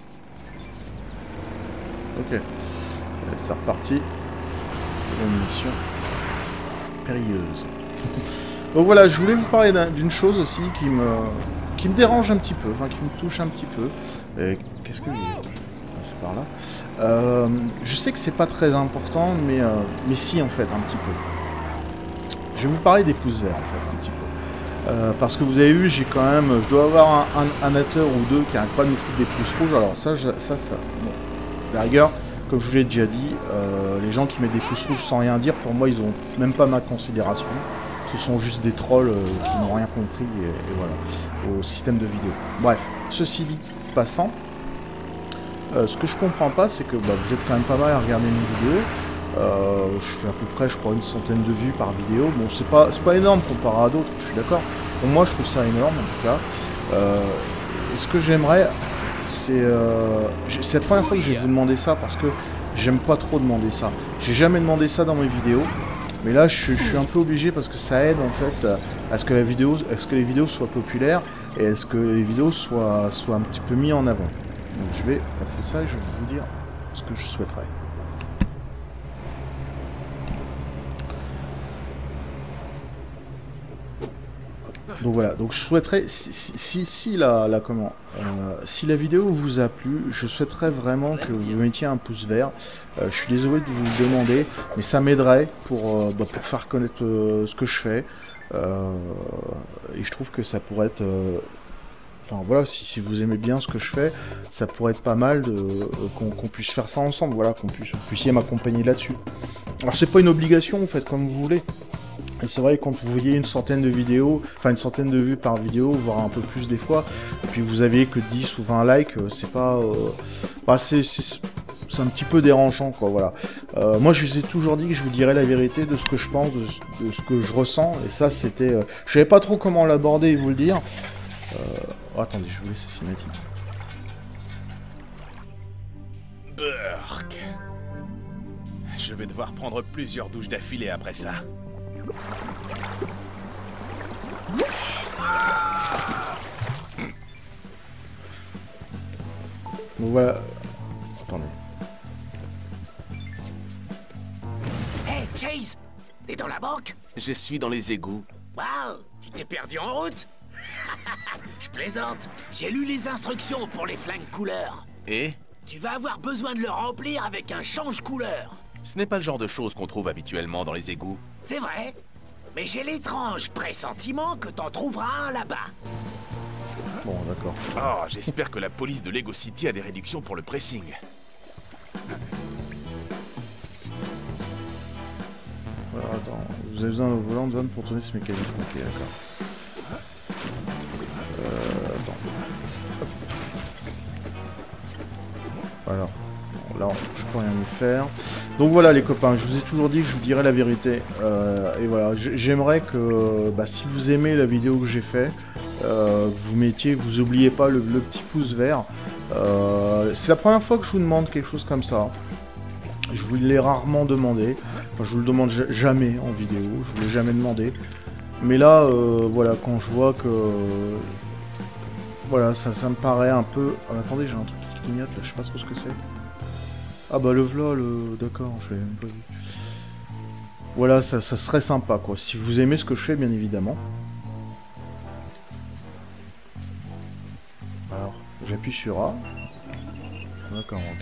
Ok, allez, c'est reparti. Une mission périlleuse. Donc voilà, je voulais vous parler d'une chose aussi qui me, qui me dérange un petit peu, enfin qui me touche un petit peu. Qu'est-ce que... C'est par là. Euh, je sais que c'est pas très important, mais, euh, mais si en fait, un petit peu. Je vais vous parler des pouces verts en fait, un petit peu. Euh, parce que vous avez vu, j'ai quand même... Je dois avoir un, un, un amateur ou deux qui n'arrête pas de me foutre des pouces rouges. Alors ça, je, ça, ça... Bon. La rigueur, comme je vous l'ai déjà dit, euh, les gens qui mettent des pouces rouges sans rien dire, pour moi, ils ont même pas ma considération. Ce sont juste des trolls euh, qui n'ont rien compris, et, et voilà, au système de vidéo. Bref, ceci dit, passant, euh, ce que je comprends pas, c'est que bah, vous êtes quand même pas mal à regarder mes vidéos. Euh, je fais à peu près, je crois, une centaine de vues par vidéo. Bon, c'est pas, c'est pas énorme comparé à d'autres, je suis d'accord. Pour moi, je trouve ça énorme, en tout cas. Euh, et ce que j'aimerais... C'est euh, la première fois que je vais vous demander ça parce que j'aime pas trop demander ça. J'ai jamais demandé ça dans mes vidéos, mais là je, je suis un peu obligé parce que ça aide en fait à ce que la vidéo, à ce que les vidéos soient populaires et à ce que les vidéos soient, soient un petit peu mis en avant. Donc je vais passer ça et je vais vous dire ce que je souhaiterais. Donc voilà, donc je souhaiterais, si, si, si, la, la, comment, euh, si la vidéo vous a plu, je souhaiterais vraiment que vous mettiez un pouce vert. Euh, je suis désolé de vous le demander, mais ça m'aiderait pour, euh, bah, pour faire connaître euh, ce que je fais. Euh, et je trouve que ça pourrait être... Euh, enfin voilà, si, si vous aimez bien ce que je fais, ça pourrait être pas mal de, euh, qu'on qu'on puisse faire ça ensemble, voilà, qu'on puisse, vous puissiez m'accompagner là-dessus. Alors c'est pas une obligation, vous faites comme vous voulez. Et c'est vrai, quand vous voyez une centaine de vidéos, enfin une centaine de vues par vidéo, voire un peu plus des fois, et puis vous aviez que dix ou vingt likes, c'est pas... Euh, bah c'est un petit peu dérangeant, quoi, voilà. Euh, moi, je vous ai toujours dit que je vous dirais la vérité de ce que je pense, de, de ce que je ressens, et ça, c'était... Euh, je savais pas trop comment l'aborder et vous le dire. Euh, oh, attendez, je vais vous laisser cinématique. Burk. Je vais devoir prendre plusieurs douches d'affilée après ça. Donc voilà. Attendez. Hey Chase, t'es dans la banque? Je suis dans les égouts. Wow, tu t'es perdu en route? Je plaisante. J'ai lu les instructions pour les flingues couleurs. Et? Tu vas avoir besoin de le remplir avec un change-couleur. Ce n'est pas le genre de choses qu'on trouve habituellement dans les égouts. C'est vrai, mais j'ai l'étrange pressentiment que t'en trouveras un là-bas. Bon, d'accord. Oh, j'espère que la police de Lego City a des réductions pour le pressing. Voilà, attends. Vous avez besoin d'un volant de zone pour tourner ce mécanisme. Ok, d'accord. Euh, attends. Hop. Voilà. Bon, là, je peux rien y faire. Donc voilà les copains, je vous ai toujours dit que je vous dirais la vérité. Euh, et voilà, j'aimerais que bah, si vous aimez la vidéo que j'ai fait, euh, que vous mettiez, que vous oubliez pas le, le petit pouce vert. Euh, C'est la première fois que je vous demande quelque chose comme ça. Je vous l'ai rarement demandé. Enfin, je vous le demande jamais en vidéo, je vous l'ai jamais demandé. Mais là, euh, voilà, quand je vois que... Voilà, ça, ça me paraît un peu... Oh, attendez, j'ai un truc qui clignote là, je sais pas trop ce que c'est. Ah bah le v'là, le... D'accord, je l'ai même pas vu. Voilà, ça, ça serait sympa, quoi. Si vous aimez ce que je fais, bien évidemment. Alors, j'appuie sur A. D'accord, ok.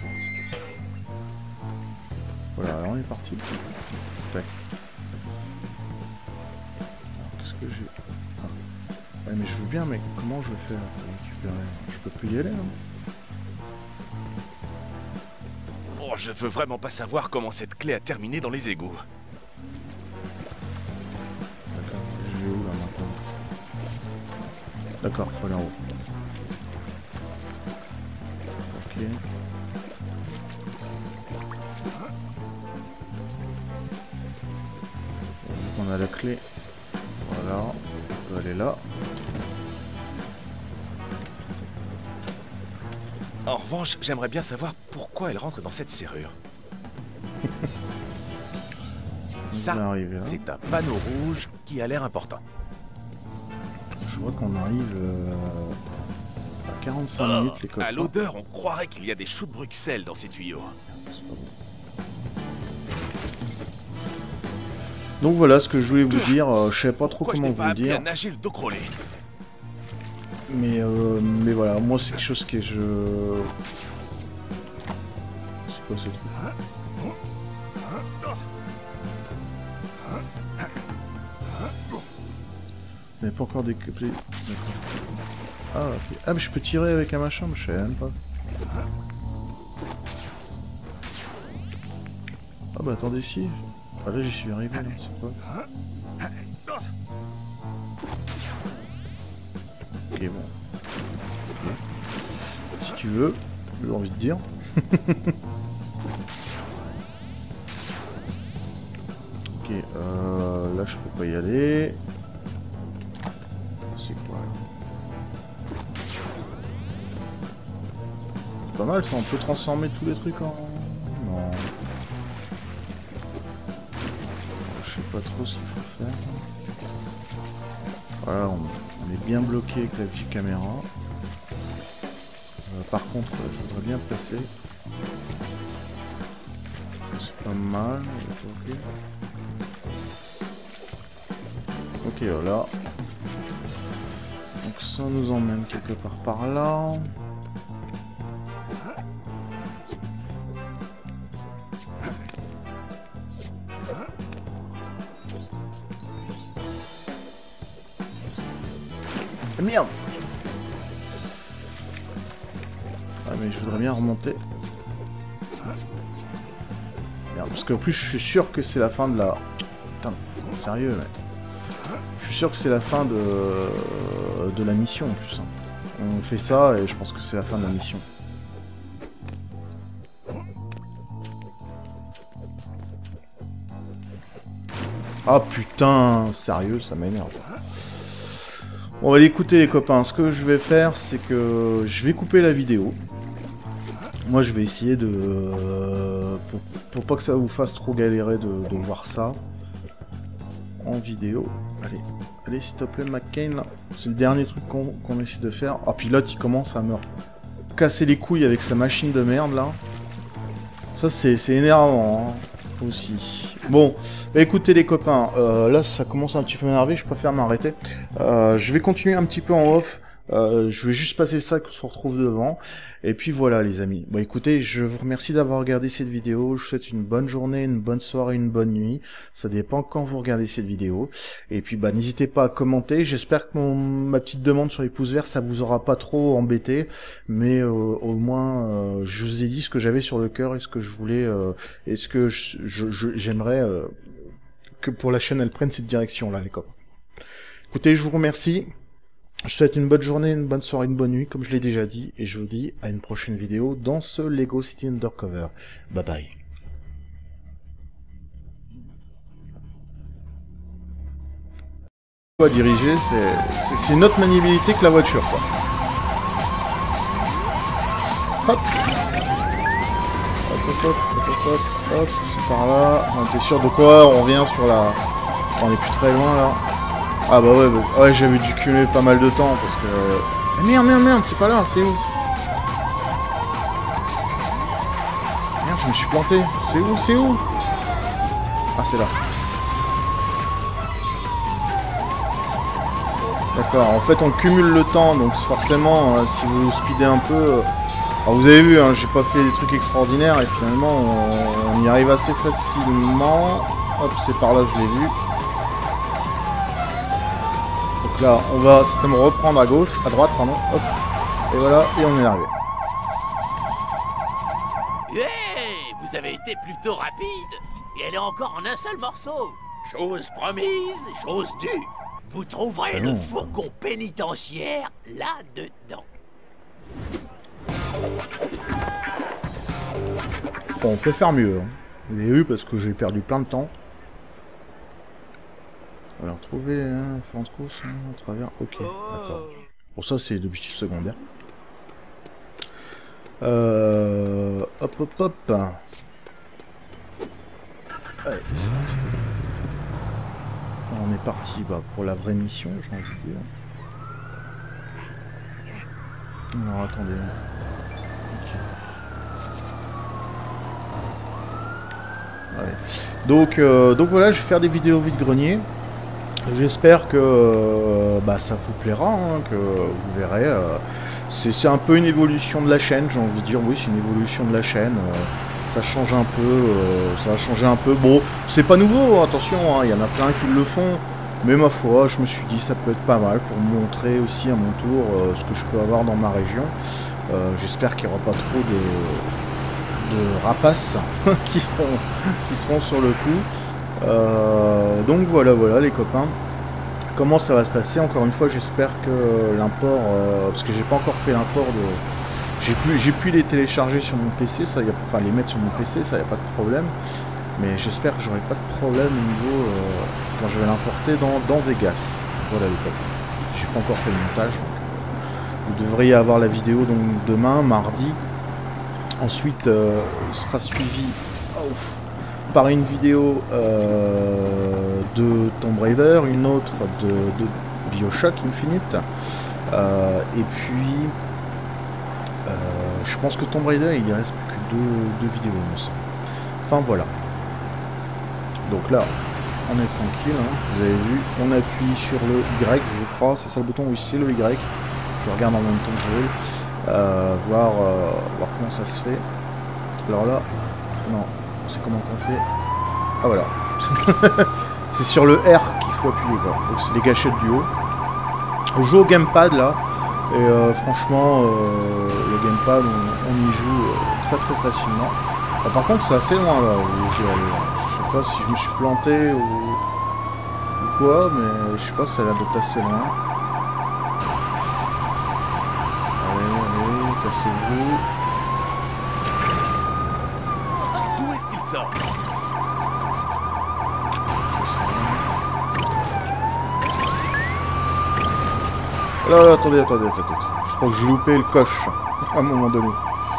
Voilà, alors on est parti. Tac. Qu'est-ce que j'ai... Ah. Ouais, mais je veux bien, mais comment je vais faire pour récupérer? Je peux plus y aller, hein. Oh, je veux vraiment pas savoir comment cette clé a terminé dans les égouts. D'accord, je vais où là maintenant? D'accord, faut aller en haut. Ok. On a la clé. Voilà, on peut aller là. En revanche, j'aimerais bien savoir pourquoi elle rentre dans cette serrure. Ça, c'est un panneau rouge qui a l'air important. Je vois qu'on arrive euh, à quarante-cinq oh, minutes les copains. À l'odeur, on croirait qu'il y a des choux de Bruxelles dans ces tuyaux. Donc voilà ce que je voulais vous dire. Euh, je sais pas trop pourquoi comment je vous pas le dire. À nager le dos crôlé. Mais, euh, mais voilà, moi c'est quelque chose que je... C'est quoi ce truc? Mais pas encore découplé. D'accord. Ah, ok. Ah, mais je peux tirer avec un machin, mais je savais même pas. Ah bah attendez, si. Ah là j'y suis arrivé, là, c'est quoi? Ok, bon. Okay. Si tu veux, j'ai envie de dire. Ok, euh, là je peux pas y aller. C'est quoi là? C'est pas mal ça, on peut transformer tous les trucs en... Non. Je sais pas trop ce qu'il faut faire. Voilà, on... On est bien bloqué avec la vue caméra. Euh, par contre, euh, je voudrais bien passer. C'est pas mal. Ok, ok, voilà. Donc ça nous emmène quelque part par là. Merde! Ah mais je voudrais bien remonter. Merde, parce qu'en plus je suis sûr que c'est la fin de la... Putain, sérieux, mais... Je suis sûr que c'est la fin de... de la mission en plus. On fait ça et je pense que c'est la fin de la mission. Ah putain, sérieux, ça m'énerve. On va l'écouter les copains, ce que je vais faire c'est que je vais couper la vidéo. Moi je vais essayer de... Euh, pour, pour pas que ça vous fasse trop galérer de, de voir ça en vidéo. Allez, allez s'il te plaît McCain là. C'est le dernier truc qu'on qu'on essaie de faire. Ah puis l'autre il commence à me casser les couilles avec sa machine de merde là. Ça c'est énervant hein, aussi. Bon, bah écoutez les copains, euh, là ça commence un petit peu à m'énerver, je préfère m'arrêter. Euh, je vais continuer un petit peu en off Euh, je vais juste passer ça, qu'on se retrouve devant. Et puis voilà les amis. Bon écoutez, je vous remercie d'avoir regardé cette vidéo. Je vous souhaite une bonne journée, une bonne soirée, une bonne nuit. Ça dépend quand vous regardez cette vidéo. Et puis bah n'hésitez pas à commenter. J'espère que mon, ma petite demande sur les pouces verts, ça vous aura pas trop embêté. Mais euh, au moins, euh, je vous ai dit ce que j'avais sur le cœur et ce que je voulais, euh, et ce que je, je, je, j'aimerais euh, que pour la chaîne elle prenne cette direction-là, les copains. Écoutez, je vous remercie. Je vous souhaite une bonne journée, une bonne soirée, une bonne nuit, comme je l'ai déjà dit, et je vous dis à une prochaine vidéo dans ce Lego City Undercover. Bye bye. À diriger, c'est c'est une autre maniabilité que la voiture, quoi. Hop. Hop, hop, hop, hop, hop, hop, c'est par là. On était sûr de quoi? On revient sur la... On est plus très loin, là. Ah bah ouais, bah, ouais j'avais dû cumuler pas mal de temps parce que... Ah, merde, merde, merde, c'est pas là, c'est où? Merde, je me suis planté. C'est où, c'est où? Ah, c'est là. D'accord, en fait on cumule le temps, donc forcément, euh, si vous speedez un peu... Euh... Alors vous avez vu, hein, j'ai pas fait des trucs extraordinaires et finalement on, on y arrive assez facilement. Hop, c'est par là, je l'ai vu. Donc là, on va certainement reprendre à gauche, à droite, pardon, hop, et voilà, et on est arrivé. Hey, vous avez été plutôt rapide, et elle est encore en un seul morceau. Chose promise, chose due. Vous trouverez ah le non. fourgon pénitentiaire là-dedans. Bon, on peut faire mieux, hein. Vous avez vu, parce que j'ai perdu plein de temps. Alors, trouver un Fantros à travers... Ok, d'accord. Bon, ça, c'est l'objectif secondaire. Euh... Hop, hop, hop. Allez, c'est parti. On est parti bah, pour la vraie mission, j'ai envie de dire. Alors, attendez. Okay. Ouais. Donc, euh, donc voilà, je vais faire des vidéos vide-grenier. J'espère que euh, bah, ça vous plaira, hein, que vous verrez. Euh, c'est un peu une évolution de la chaîne, j'ai envie de dire. Oui, c'est une évolution de la chaîne. Euh, ça change un peu. Euh, ça a changé un peu. Bon, c'est pas nouveau, attention, hein, il y en a plein qui le font. Mais ma foi, je me suis dit ça peut être pas mal pour montrer aussi à mon tour euh, ce que je peux avoir dans ma région. Euh, J'espère qu'il n'y aura pas trop de, de rapaces qui, seront, qui seront sur le coup. Euh, donc voilà, voilà les copains. Comment ça va se passer? Encore une fois, j'espère que l'import, euh, parce que j'ai pas encore fait l'import de... J'ai pu, j'ai pu les télécharger sur mon P C, ça y a, enfin les mettre sur mon P C, ça y a pas de problème. Mais j'espère que j'aurai pas de problème au niveau euh, quand je vais l'importer dans, dans Vegas. Voilà les copains. J'ai pas encore fait le montage. Donc, vous devriez avoir la vidéo donc demain, mardi. Ensuite, euh, il sera suivi oh, par une vidéo euh, de Tomb Raider, une autre de, de BioShock Infinite. Euh, et puis, euh, je pense que Tomb Raider, il reste plus que deux, deux vidéos, il me semble. Enfin voilà. Donc là, on est tranquille, hein. Vous avez vu, on appuie sur le Y, je crois, c'est ça le bouton, oui c'est le Y. Je regarde en même temps que je roule, euh, voir, euh, voir comment ça se fait. Alors là, non, c'est comment qu'on fait. Ah voilà, c'est sur le R qu'il faut appuyer, quoi. Donc c'est les gâchettes du haut. On joue au gamepad là, et euh, franchement, euh, le gamepad, on, on y joue euh, très très facilement. Ah, par contre, c'est assez loin là où j'ai allé. Je sais pas si je me suis planté ou, ou quoi, mais je sais pas, ça a l'air d'être assez loin. Allez, allez, cassez-vous. D'où est-ce qu'il sort? Là, là, attendez, attendez, attendez. Je crois que j'ai loupé le coche à un moment donné.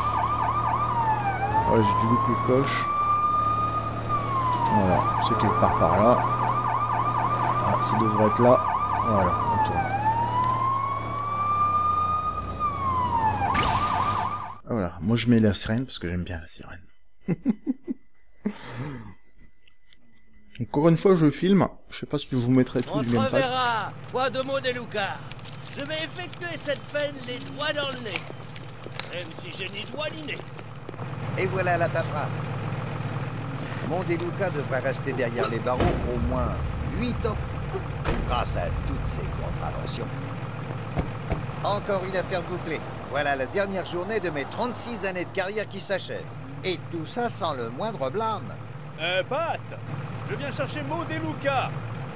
Ouais, j'ai dû louper le coche. Voilà, c'est quelque part par là. Ah, ça devrait être là. Voilà, on tourne. Voilà, moi je mets la sirène parce que j'aime bien la sirène. Encore une fois, je filme. Je sais pas si je vous mettrai tout. On se reverra. Foi de mots de Luca. Je vais effectuer cette peine les doigts dans le nez. Même si j'ai ni doigt ni nez. Et voilà la paperasse. Mon De Luca devrait rester derrière les barreaux pour au moins huit ans, grâce à toutes ces contraventions. Encore une affaire bouclée. Voilà la dernière journée de mes trente-six années de carrière qui s'achève. Et tout ça sans le moindre blâme. Euh, Pat, je viens chercher Mo De Luca.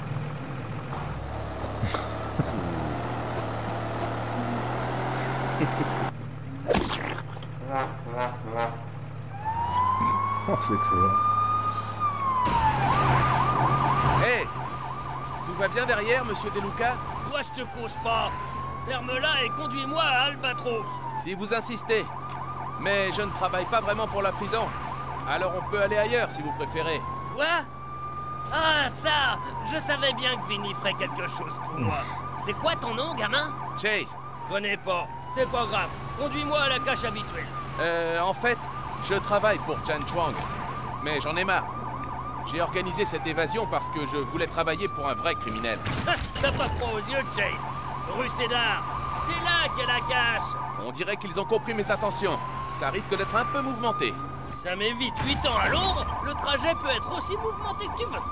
Oh, c'est excellent. Hé hey, tout va bien derrière, monsieur De Luca? Toi, je te cause pas. Ferme-la et conduis-moi à Albatros. Si vous insistez. Mais je ne travaille pas vraiment pour la prison. Alors on peut aller ailleurs si vous préférez. Quoi? Ah, ça! Je savais bien que Vinny ferait quelque chose pour moi. C'est quoi ton nom, gamin? Chase. Connais pas. C'est pas grave. Conduis-moi à la cache habituelle. Euh, en fait, je travaille pour Chan Chuang. Mais j'en ai marre. J'ai organisé cette évasion parce que je voulais travailler pour un vrai criminel. T'as pas froid aux yeux, Chase. Rue Cédar. C'est là qu'est la cache. On dirait qu'ils ont compris mes intentions. Ça risque d'être un peu mouvementé. Ça m'évite huit ans à Londres. Le trajet peut être aussi mouvementé que tu veux.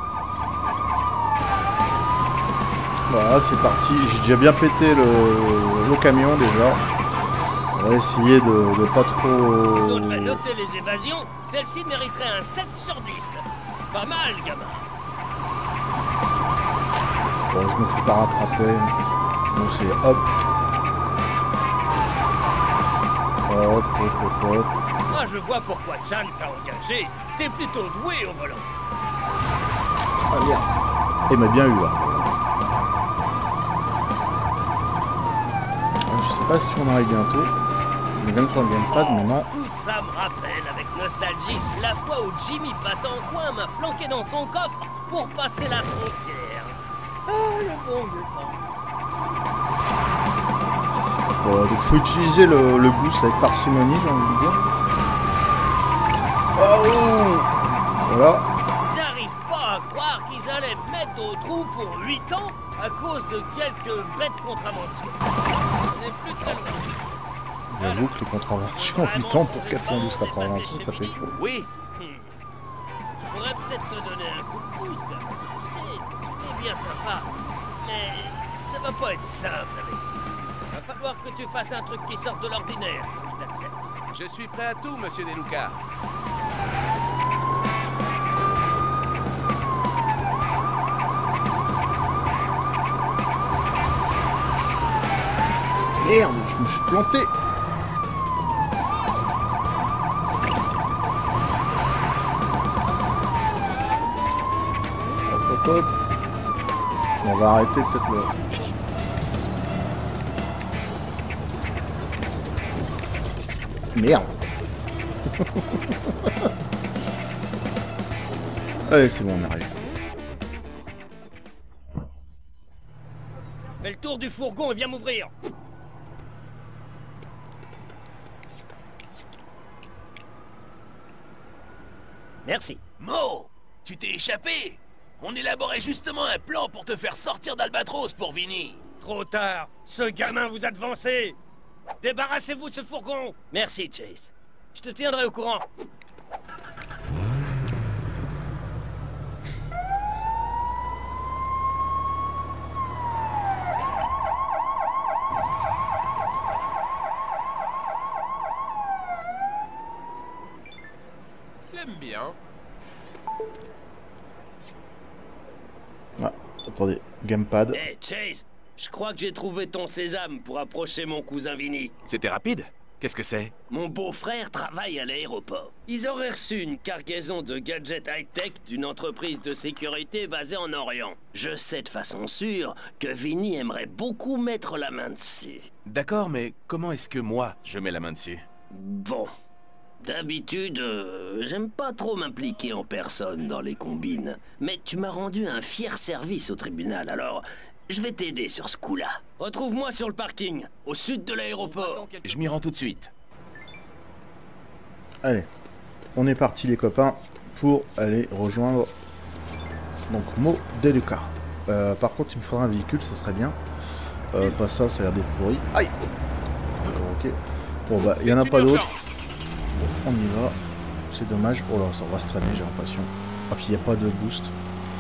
Voilà, c'est parti. J'ai déjà bien pété le, le camion déjà. On va essayer de, de pas trop... Si on devait noter les évasions, celle-ci mériterait un sept sur dix. Pas mal, gamin. Bon, je me fais pas rattraper. Bon, c'est hop. Hop, hop, hop, hop. Moi, je vois pourquoi Chan t'a engagé. T'es plutôt doué au volant. Ah merde. Il m'a bien eu là. Je sais pas si on arrive bientôt. On est même sur le gamepad, oh, mais non. Tout ça me rappelle avec nostalgie la fois où Jimmy Patancoin m'a flanqué dans son coffre pour passer la frontière. Oh, le bon vieux temps. Euh, donc faut utiliser le, le boost avec parcimonie, j'ai envie de dire. Oh, voilà. J'arrive pas à croire qu'ils allaient me mettre au trou pour huit ans à cause de quelques bêtes contraventions. On est plus très loin. J'avoue que les contraventions, huit ans pour quatre cent douze contraventions, ça fait trop. Oui. Hmm. Faudrait peut-être te donner un coup de pouce, gars. Tu sais, c'est bien sympa, mais ça va pas être simple avec toi. Va falloir que tu fasses un truc qui sorte de l'ordinaire, je t'accepte. Je suis prêt à tout, monsieur De Luca. Merde, je me suis planté. Hop, hop, hop. On va arrêter peut-être le... Merde. Allez, c'est bon, on arrive. Fais le tour du fourgon et viens m'ouvrir. Merci. Mo, tu t'es échappé. On élaborait justement un plan pour te faire sortir d'Albatros pour Vinny. Trop tard. Ce gamin vous a devancé. Débarrassez-vous de ce fourgon. Merci, Chase. Je te tiendrai au courant. J'aime bien. Ah, attendez, gamepad. Hé, hey, Chase, je crois que j'ai trouvé ton sésame pour approcher mon cousin Vinny. C'était rapide? Qu'est-ce que c'est? Mon beau-frère travaille à l'aéroport. Ils auraient reçu une cargaison de gadgets high-tech d'une entreprise de sécurité basée en Orient. Je sais de façon sûre que Vinny aimerait beaucoup mettre la main dessus. D'accord, mais comment est-ce que moi, je mets la main dessus? Bon. D'habitude, euh, j'aime pas trop m'impliquer en personne dans les combines. Mais tu m'as rendu un fier service au tribunal, alors je vais t'aider sur ce coup-là. Retrouve-moi sur le parking, au sud de l'aéroport. Je m'y rends tout de suite. Allez, on est parti les copains pour aller rejoindre donc Mo De Luca. Euh, par contre, il me faudra un véhicule, ça serait bien. Euh, pas ça, ça a l'air d'être pourri. Aïe. Ok. Bon bah, il n'y en a pas d'autres. On y va. C'est dommage. Oh là, ça va se traîner, j'ai l'impression. Ah, puis il n'y a pas de boost.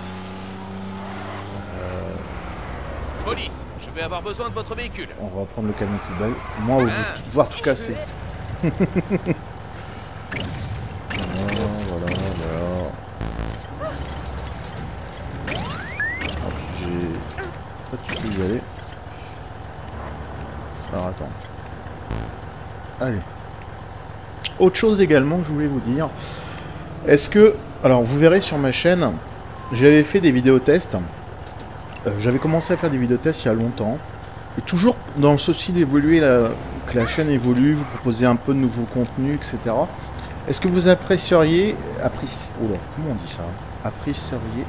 Euh... Police, je vais avoir besoin de votre véhicule. On va prendre le camion poubelle. Moi, au bout de tout voir tout casser. Voilà, voilà, voilà. Hop, j'ai... Toi, tu peux y aller. Alors, attends. Allez. Autre chose également que je voulais vous dire. Est-ce que... Alors, vous verrez sur ma chaîne, j'avais fait des vidéos tests. Euh, j'avais commencé à faire des vidéos tests il y a longtemps. Et toujours dans le souci d'évoluer, la... que la chaîne évolue, vous proposez un peu de nouveaux contenus, et cetera. Est-ce que vous apprécieriez... Appréci... Oh là, comment on dit ça? Apprécieriez...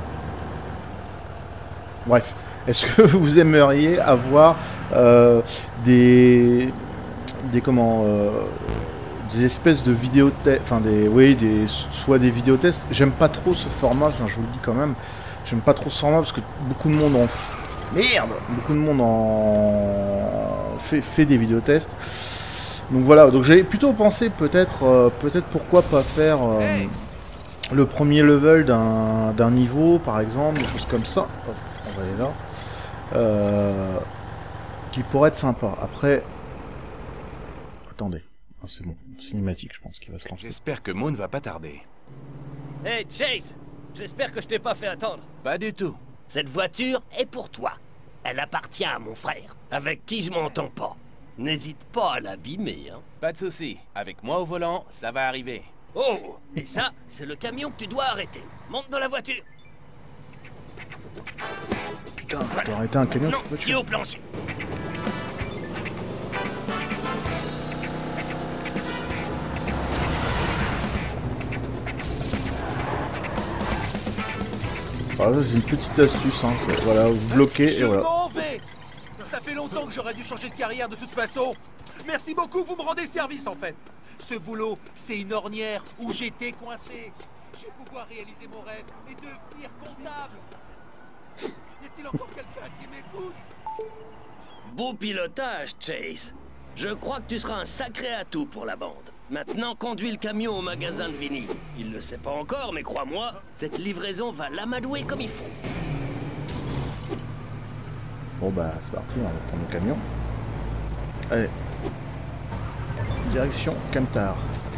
Bref. Est-ce que vous aimeriez avoir euh, des... Des comment... Euh, des espèces de vidéos tests... Enfin, des... Oui, des... soit des vidéos tests. J'aime pas trop ce format, enfin, je vous le dis quand même. J'aime pas trop ce format parce que beaucoup de monde en... Merde! Beaucoup de monde en... Fait, fait des vidéos tests. Donc voilà, donc j'avais plutôt pensé peut-être, euh, peut-être pourquoi pas faire euh, hey. le premier level d'un niveau, par exemple, des choses comme ça. Hop, on va aller là. Euh, qui pourrait être sympa. Après... Attendez. Ah, c'est bon. Cinématique, je pense, qu'il va se lancer. J'espère que Mo ne va pas tarder. Hey Chase! J'espère que je t'ai pas fait attendre. Pas du tout. Cette voiture est pour toi. Elle appartient à mon frère, avec qui je m'entends pas. N'hésite pas à l'abîmer, hein. Pas de souci. Avec moi au volant, ça va arriver. Oh! Et ça, c'est le camion que tu dois arrêter. Monte dans la voiture. Putain, je dois arrêter un camion. Non, pied au plancher. Ah, c'est une petite astuce, hein. Voilà, vous bloquez et voilà. Ça fait longtemps que j'aurais dû changer de carrière de toute façon. Merci beaucoup, vous me rendez service en fait. Ce boulot, c'est une ornière où j'étais coincé. Je vais pouvoir réaliser mon rêve et devenir comptable. Y a-t-il encore quelqu'un qui m'écoute? Beau pilotage, Chase. Je crois que tu seras un sacré atout pour la bande. Maintenant, conduis le camion au magasin de Vinny. Il le sait pas encore, mais crois-moi, cette livraison va l'amadouer comme il faut. Bon bah c'est parti, on va prendre le camion. Allez. Direction Camtar.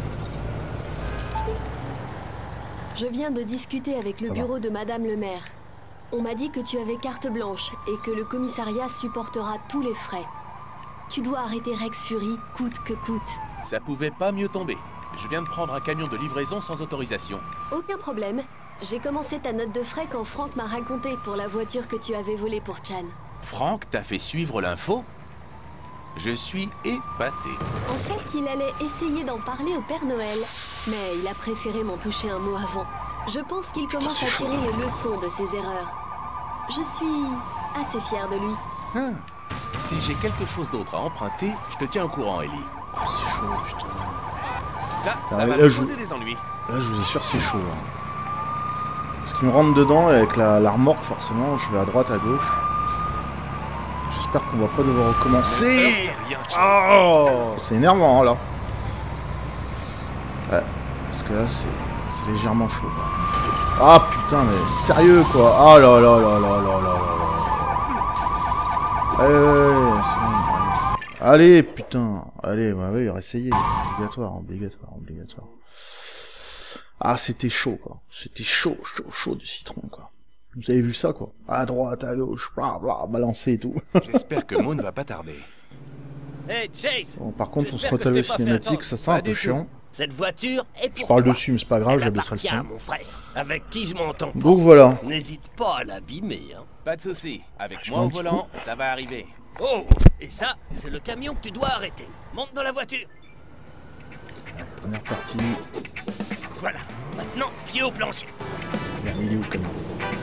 Je viens de discuter avec le bureau de Madame le maire. On m'a dit que tu avais carte blanche et que le commissariat supportera tous les frais. Tu dois arrêter Rex Fury, coûte que coûte. Ça pouvait pas mieux tomber. Je viens de prendre un camion de livraison sans autorisation. Aucun problème. J'ai commencé ta note de frais quand Frank m'a raconté pour la voiture que tu avais volée pour Chan. Frank t'a fait suivre l'info? Je suis épaté. En fait, il allait essayer d'en parler au Père Noël, mais il a préféré m'en toucher un mot avant. Je pense qu'il commence à tirer les leçons de ses erreurs. Je suis assez fière de lui. Hum. Si j'ai quelque chose d'autre à emprunter, je te tiens au courant, Ellie. Oh, c'est chaud, putain. Ça, ça ah, va là, te je... poser des ennuis. Là, je vous assure, c'est chaud. Hein. Parce qu'il me rentre dedans, et avec la, la remorque, forcément, je vais à droite, à gauche. J'espère qu'on va pas devoir recommencer. Oh, c'est énervant, hein, là. Ouais, parce que là, c'est légèrement chaud. Quoi. Ah, putain, mais sérieux, quoi. Ah là là là là là là là. Allez, ouais, c'est bon. Allez, putain. Allez, bah oui, essayez. Obligatoire, obligatoire, obligatoire. Ah, c'était chaud, quoi. C'était chaud, chaud, chaud du citron, quoi. Vous avez vu ça, quoi. À droite, à gauche, bla bla, balancer et tout. J'espère que Mo ne va pas tarder. Hey, Chase. Bon, par contre, on se retrouve cinématique, ça sent un peu chiant. Cette voiture est pour je parle toi. dessus, mais c'est pas grave, j'abaisserai le son. Mon frère, avec qui je m'entends. Donc voilà. N'hésite pas à l'abîmer, hein. Pas de souci. Avec ah, moi au volant, ça va arriver. Oh, et ça, c'est le camion que tu dois arrêter. Monte dans la voiture. Allez, première partie. Voilà. Maintenant, pied au plancher. Regarde, il est où le camion?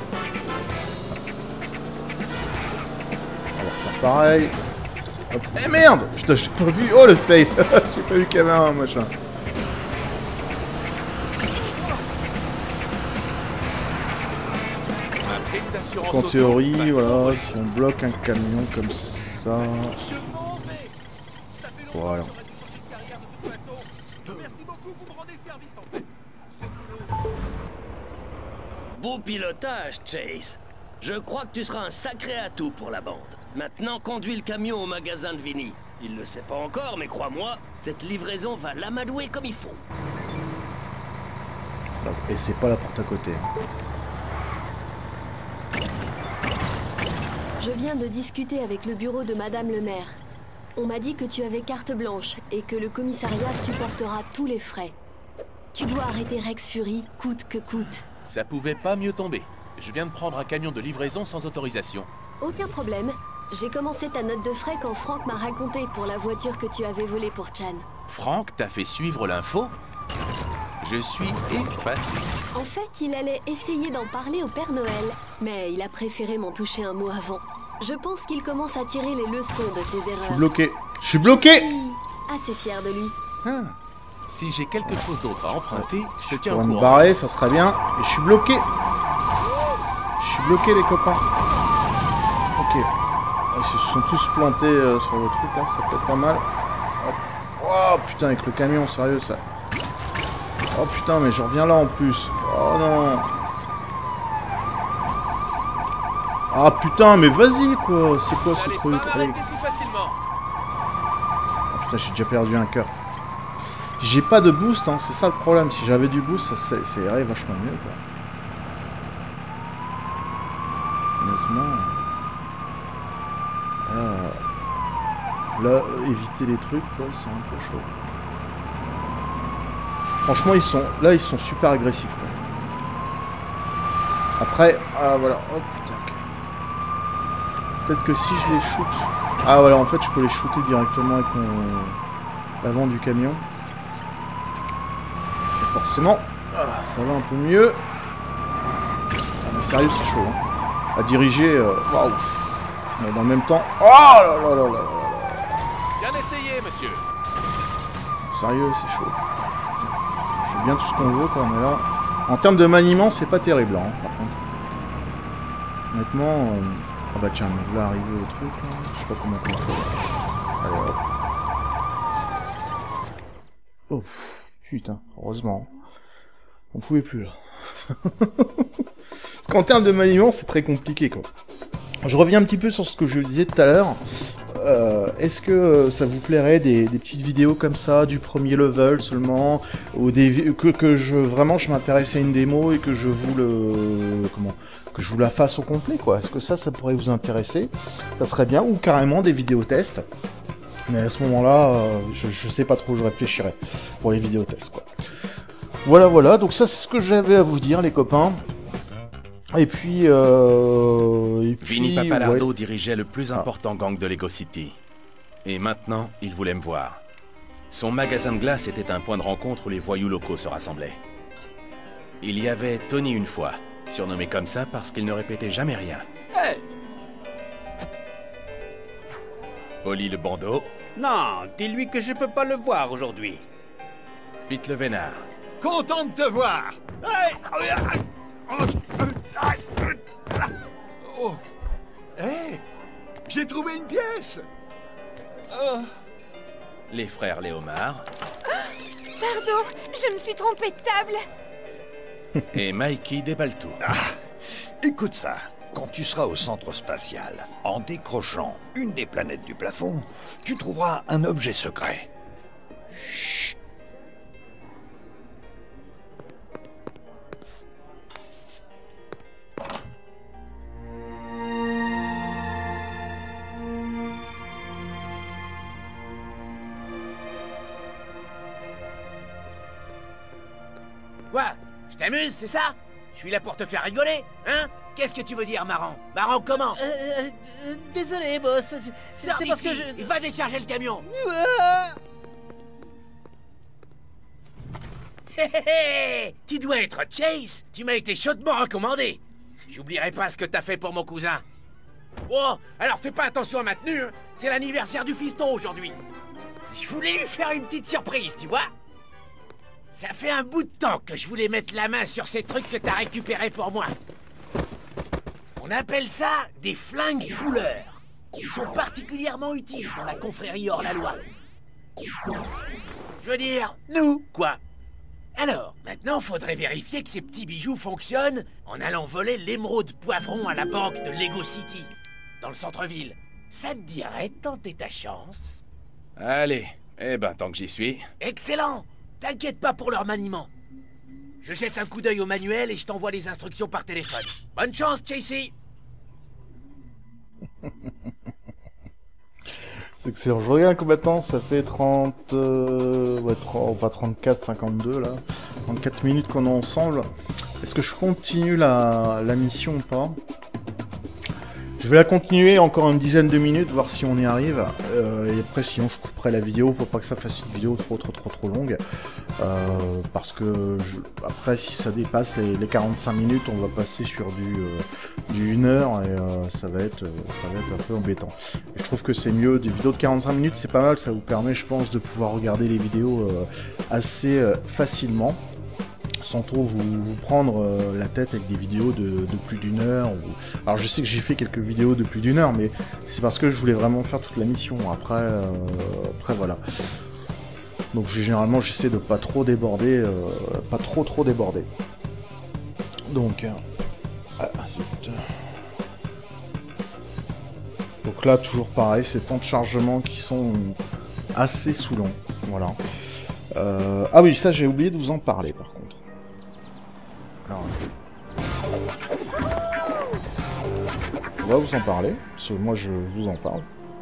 On va refaire pareil. Hop. Eh merde! Putain, j'ai pas vu. Oh le fail! J'ai pas vu qu'il y avait un machin. prime d'assurance En auto théorie, va voilà, s'envoler. si on bloque un camion comme ça... Je m'en vais. Ça fait longtemps Voilà. que j'aurais dû changer de carrière de toute façon. Merci beaucoup, vous me rendez service en fait. Ce boulot... Beau pilotage, Chase. Je crois que tu seras un sacré atout pour la bande. Maintenant, conduis le camion au magasin de Vinny. Il le sait pas encore, mais crois-moi, cette livraison va l'amadouer comme il faut. Et c'est pas la porte à côté. Je viens de discuter avec le bureau de Madame le maire. On m'a dit que tu avais carte blanche et que le commissariat supportera tous les frais. Tu dois arrêter Rex Fury, coûte que coûte. Ça pouvait pas mieux tomber. Je viens de prendre un camion de livraison sans autorisation. Aucun problème. J'ai commencé ta note de frais quand Frank m'a raconté pour la voiture que tu avais volée pour Chan. Frank t'a fait suivre l'info? Je suis épaté. En fait, il allait essayer d'en parler au Père Noël, mais il a préféré m'en toucher un mot avant. Je pense qu'il commence à tirer les leçons de ses Je suis erreurs. bloqué. Je suis bloqué. Je suis assez fier de lui. Ah. Si j'ai quelque chose d'autre à emprunter, je te tiens Pour au me courant. barrer, ça serait bien. Et je suis bloqué. Je suis bloqué, les copains. Ok. Ils se sont tous plantés euh, sur le truc là, ça peut être pas mal. Hop. Oh putain, avec le camion, sérieux ça. Oh putain, mais je reviens là en plus. Oh non. Ah putain, mais vas-y quoi. C'est quoi ce Allez, truc? pas m'arrêter si facilement. Ah putain, j'ai déjà perdu un cœur. J'ai pas de boost, hein, c'est ça le problème. Si j'avais du boost, ça, ça irait vachement mieux quoi. Honnêtement. Là, là, éviter les trucs, quoi, c'est un peu chaud. Franchement, ils sont là, ils sont super agressifs. Quoi. Après, ah voilà, hop, tac. Peut-être que si je les shoot, ah voilà, en fait, je peux les shooter directement avec mon l'avant du camion. Et forcément, ah, ça va un peu mieux. Ah, mais sérieux, c'est chaud. Hein. À diriger, waouh. Wow. Mais dans le même temps, oh là là là là là là. Bien essayé, monsieur. Sérieux, c'est chaud. J'ai bien tout ce qu'on veut, quoi, mais là... En termes de maniement, c'est pas terrible, hein, par contre. Honnêtement... Euh... Ah bah tiens, on va arriver au truc, là. Je sais pas comment on fait. Allez, hop. Oh, pff, putain, heureusement. On pouvait plus, là. Parce qu'en termes de maniement, c'est très compliqué, quoi. Je reviens un petit peu sur ce que je disais tout à l'heure. Euh, Est-ce que ça vous plairait des, des petites vidéos comme ça, du premier level seulement, ou des que, que je vraiment je m'intéresse à une démo et que je vous le comment que je vous la fasse au complet quoi. Est-ce que ça, ça pourrait vous intéresser? Ça serait bien, ou carrément des vidéos tests. Mais à ce moment-là, euh, je, je sais pas trop, je réfléchirai pour les vidéos tests quoi. Voilà, voilà. Donc ça, c'est ce que j'avais à vous dire, les copains. Et puis, euh... Et puis... Vinny Pappalardo ouais. dirigeait le plus important gang de Lego City. Et maintenant, il voulait me voir. Son magasin de glace était un point de rencontre où les voyous locaux se rassemblaient. Il y avait Tony une fois, surnommé comme ça parce qu'il ne répétait jamais rien. Hey. Oli le bandeau. Non, dis-lui que je peux pas le voir aujourd'hui. Pete le vénard. Content de te voir. Hey. Oh. Hey. J'ai trouvé une pièce. Oh. Les frères Léomard. Pardon, je me suis trompé de table. Et Mikey déballe tout. Ah, écoute ça. Quand tu seras au centre spatial, en décrochant une des planètes du plafond, tu trouveras un objet secret. Chut. Quoi? Je t'amuse, c'est ça? Je suis là pour te faire rigoler, hein? Qu'est-ce que tu veux dire, marrant? Marrant comment? Euh, euh, désolé, boss. C'est Sors parce d'ici, que je... il va décharger le camion. Hé hé hé! Tu dois être Chase. Tu m'as été chaudement recommandé. J'oublierai pas ce que t'as fait pour mon cousin. Oh, alors fais pas attention à ma tenue, hein. C'est l'anniversaire du fiston aujourd'hui. Je voulais lui faire une petite surprise, tu vois? Ça fait un bout de temps que je voulais mettre la main sur ces trucs que t'as récupérés pour moi. On appelle ça des flingues couleurs. Ils sont particulièrement utiles dans la confrérie hors-la-loi. Je veux dire, nous, quoi. Alors, maintenant, faudrait vérifier que ces petits bijoux fonctionnent en allant voler l'émeraude poivron à la banque de Lego City, dans le centre-ville. Ça te dirait de tenter ta chance? Allez, eh ben, tant que j'y suis... Excellent! T'inquiète pas pour leur maniement. Je jette un coup d'œil au manuel et je t'envoie les instructions par téléphone. Bonne chance, Chasey! C'est excellent. Je regarde combien de temps, ça fait trente... Euh, ouais, trente, enfin trente-quatre, cinquante-deux là. trente-quatre minutes qu'on est ensemble. Est-ce que je continue la, la mission ou pas? Je vais la continuer encore une dizaine de minutes, voir si on y arrive. Euh, et après, sinon, je couperai la vidéo pour pas que ça fasse une vidéo trop, trop, trop, trop longue. Euh, parce que, je... après, si ça dépasse les, les quarante-cinq minutes, on va passer sur du, euh, du une heure et euh, ça va être, ça va être un peu embêtant. Et je trouve que c'est mieux. Des vidéos de quarante-cinq minutes, c'est pas mal. Ça vous permet, je pense, de pouvoir regarder les vidéos euh, assez euh, facilement. Sans trop vous, vous prendre euh, la tête avec des vidéos de, de plus d'une heure. Ou... Alors je sais que j'ai fait quelques vidéos de plus d'une heure, mais c'est parce que je voulais vraiment faire toute la mission. Après, euh, après voilà. Donc généralement j'essaie de pas trop déborder, euh, pas trop trop déborder. Donc, euh... ah, donc là toujours pareil, ces temps de chargement qui sont assez saoulants. Voilà. Euh... Ah oui, ça j'ai oublié de vous en parler par contre. Alors, on va vous en parler, parce que moi je, je vous en parle.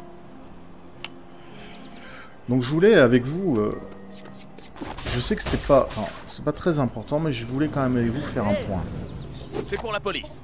Donc je voulais avec vous, euh, je sais que c'est pas, enfin, c'est pas très important, mais je voulais quand même avec vous faire un point. C'est pour la police.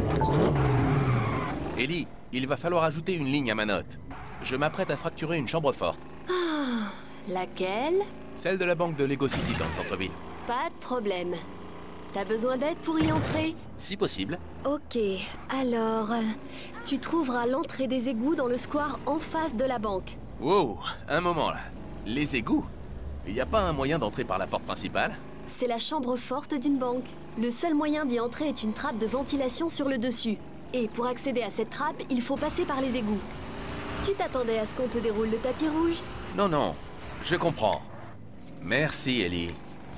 Ellie, il va falloir ajouter une ligne à ma note. Je m'apprête à fracturer une chambre forte. Ah, laquelle? Celle de la banque de Lego City dans le centre-ville. Pas de problème. T'as besoin d'aide pour y entrer? Si possible. Ok, alors... Tu trouveras l'entrée des égouts dans le square en face de la banque. Wow, un moment là. Les égouts? Il n'y a pas un moyen d'entrer par la porte principale? C'est la chambre forte d'une banque. Le seul moyen d'y entrer est une trappe de ventilation sur le dessus. Et pour accéder à cette trappe, il faut passer par les égouts. Tu t'attendais à ce qu'on te déroule le tapis rouge? Non, non, je comprends. Merci, Ellie.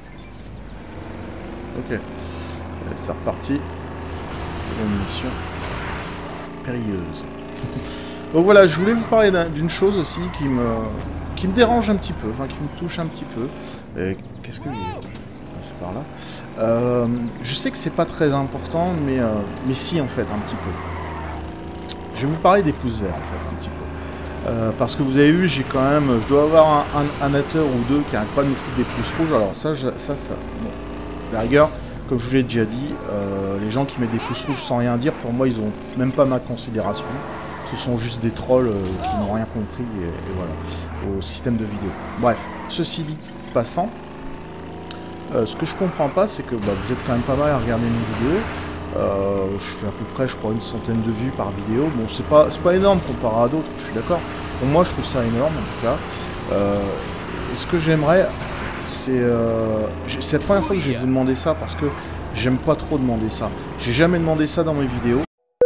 Ok, c'est reparti. Une mission périlleuse. Donc voilà, je voulais vous parler d'une chose aussi qui me, qui me dérange un petit peu, enfin qui me touche un petit peu. Et qu'est-ce que c'est par là euh, Je sais que c'est pas très important, mais, euh, mais si en fait un petit peu. Je vais vous parler des pouces verts en fait un petit peu. Euh, parce que vous avez vu, j'ai quand même, je dois avoir un, un, un amateur ou deux qui n'arrête pas de me foutre des pouces rouges. Alors ça, je, ça, ça. Bon. La rigueur, comme je vous l'ai déjà dit, euh, les gens qui mettent des pouces rouges sans rien dire, pour moi, ils ont même pas ma considération. Ce sont juste des trolls euh, qui n'ont rien compris, et, et voilà, au système de vidéo. Bref, ceci dit, passant, euh, ce que je comprends pas, c'est que bah, vous êtes quand même pas mal à regarder mes vidéos. Euh, je fais à peu près, je crois, une centaine de vues par vidéo. Bon, c'est pas, c'est pas énorme comparé à d'autres, je suis d'accord. Pour moi, je trouve ça énorme, en tout cas. Euh, et ce que j'aimerais... C'est euh, la première fois que je vais vous demander ça parce que j'aime pas trop demander ça. J'ai jamais demandé ça dans mes vidéos.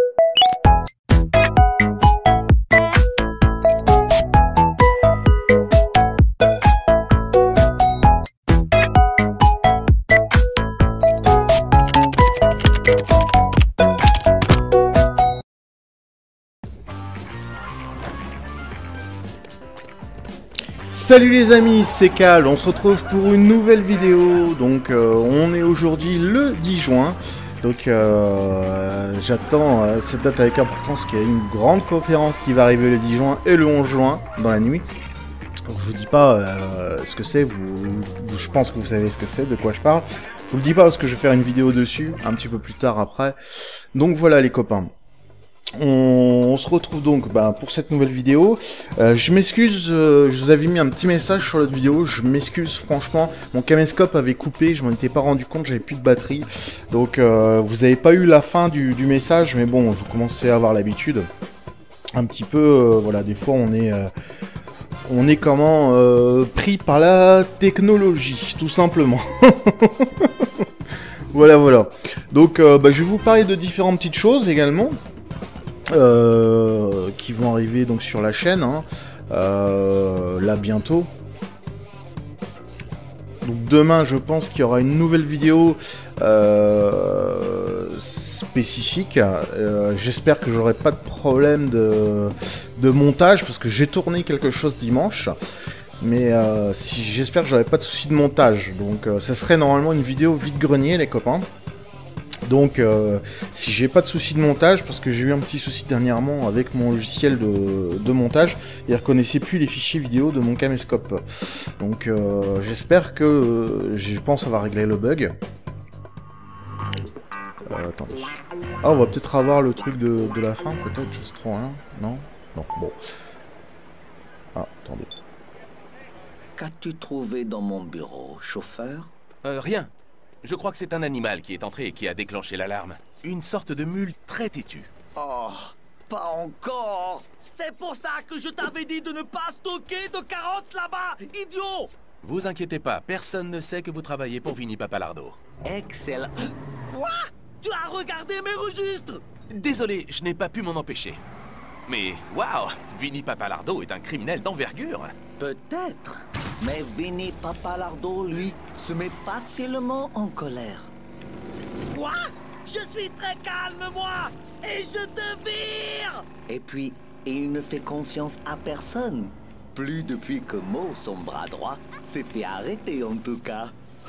Salut les amis, c'est Cal, on se retrouve pour une nouvelle vidéo. Donc euh, on est aujourd'hui le dix juin. Donc euh, j'attends euh, cette date avec importance, qu'il y a une grande conférence qui va arriver le dix juin et le onze juin dans la nuit. Donc je vous dis pas euh, ce que c'est, vous, vous, je pense que vous savez ce que c'est, de quoi je parle. Je vous le dis pas parce que je vais faire une vidéo dessus un petit peu plus tard après. Donc voilà les copains. On, on se retrouve donc bah, pour cette nouvelle vidéo. Euh, je m'excuse, euh, je vous avais mis un petit message sur l'autre vidéo. Je m'excuse franchement, mon caméscope avait coupé, je m'en étais pas rendu compte, j'avais plus de batterie. Donc euh, vous avez pas eu la fin du, du message, mais bon, vous commencez à avoir l'habitude. Un petit peu, euh, voilà, des fois on est... Euh, on est comment euh, pris par la technologie, tout simplement. Voilà, voilà. Donc, euh, bah, je vais vous parler de différentes petites choses également. euh, qui vont arriver donc sur la chaîne, hein, euh, là bientôt. Donc demain, je pense qu'il y aura une nouvelle vidéo euh, spécifique. Euh, J'espère que j'aurai pas de problème de, de montage, parce que j'ai tourné quelque chose dimanche. Mais euh, si, j'espère que j'aurai pas de soucis de montage. Donc euh, ça serait normalement une vidéo vide-grenier, les copains. Donc euh, si j'ai pas de soucis de montage, parce que j'ai eu un petit souci dernièrement avec mon logiciel de, de montage, il reconnaissait plus les fichiers vidéo de mon caméscope. Donc euh, j'espère que euh, je pense avoir réglé le bug. Euh, attendez. Ah, on va peut-être avoir le truc de, de la fin, peut-être, je sais trop rien. Non? Non, bon. Ah, attendez. Qu'as-tu trouvé dans mon bureau, chauffeur? Euh, rien. Je crois que c'est un animal qui est entré et qui a déclenché l'alarme. Une sorte de mule très têtue. Oh, pas encore! C'est pour ça que je t'avais dit de ne pas stocker de carottes là-bas, idiot! Vous inquiétez pas, personne ne sait que vous travaillez pour Vinny Papalardo. Excellent. Quoi? Tu as regardé mes registres? Désolé, je n'ai pas pu m'en empêcher. Mais, waouh, Vinny Papalardo est un criminel d'envergure. Peut-être, mais Vinny Papalardo, lui, se met facilement en colère. Quoi? Je suis très calme, moi, et je te vire! Et puis, il ne fait confiance à personne. Plus depuis que Mo, son bras droit, s'est fait arrêter en tout cas.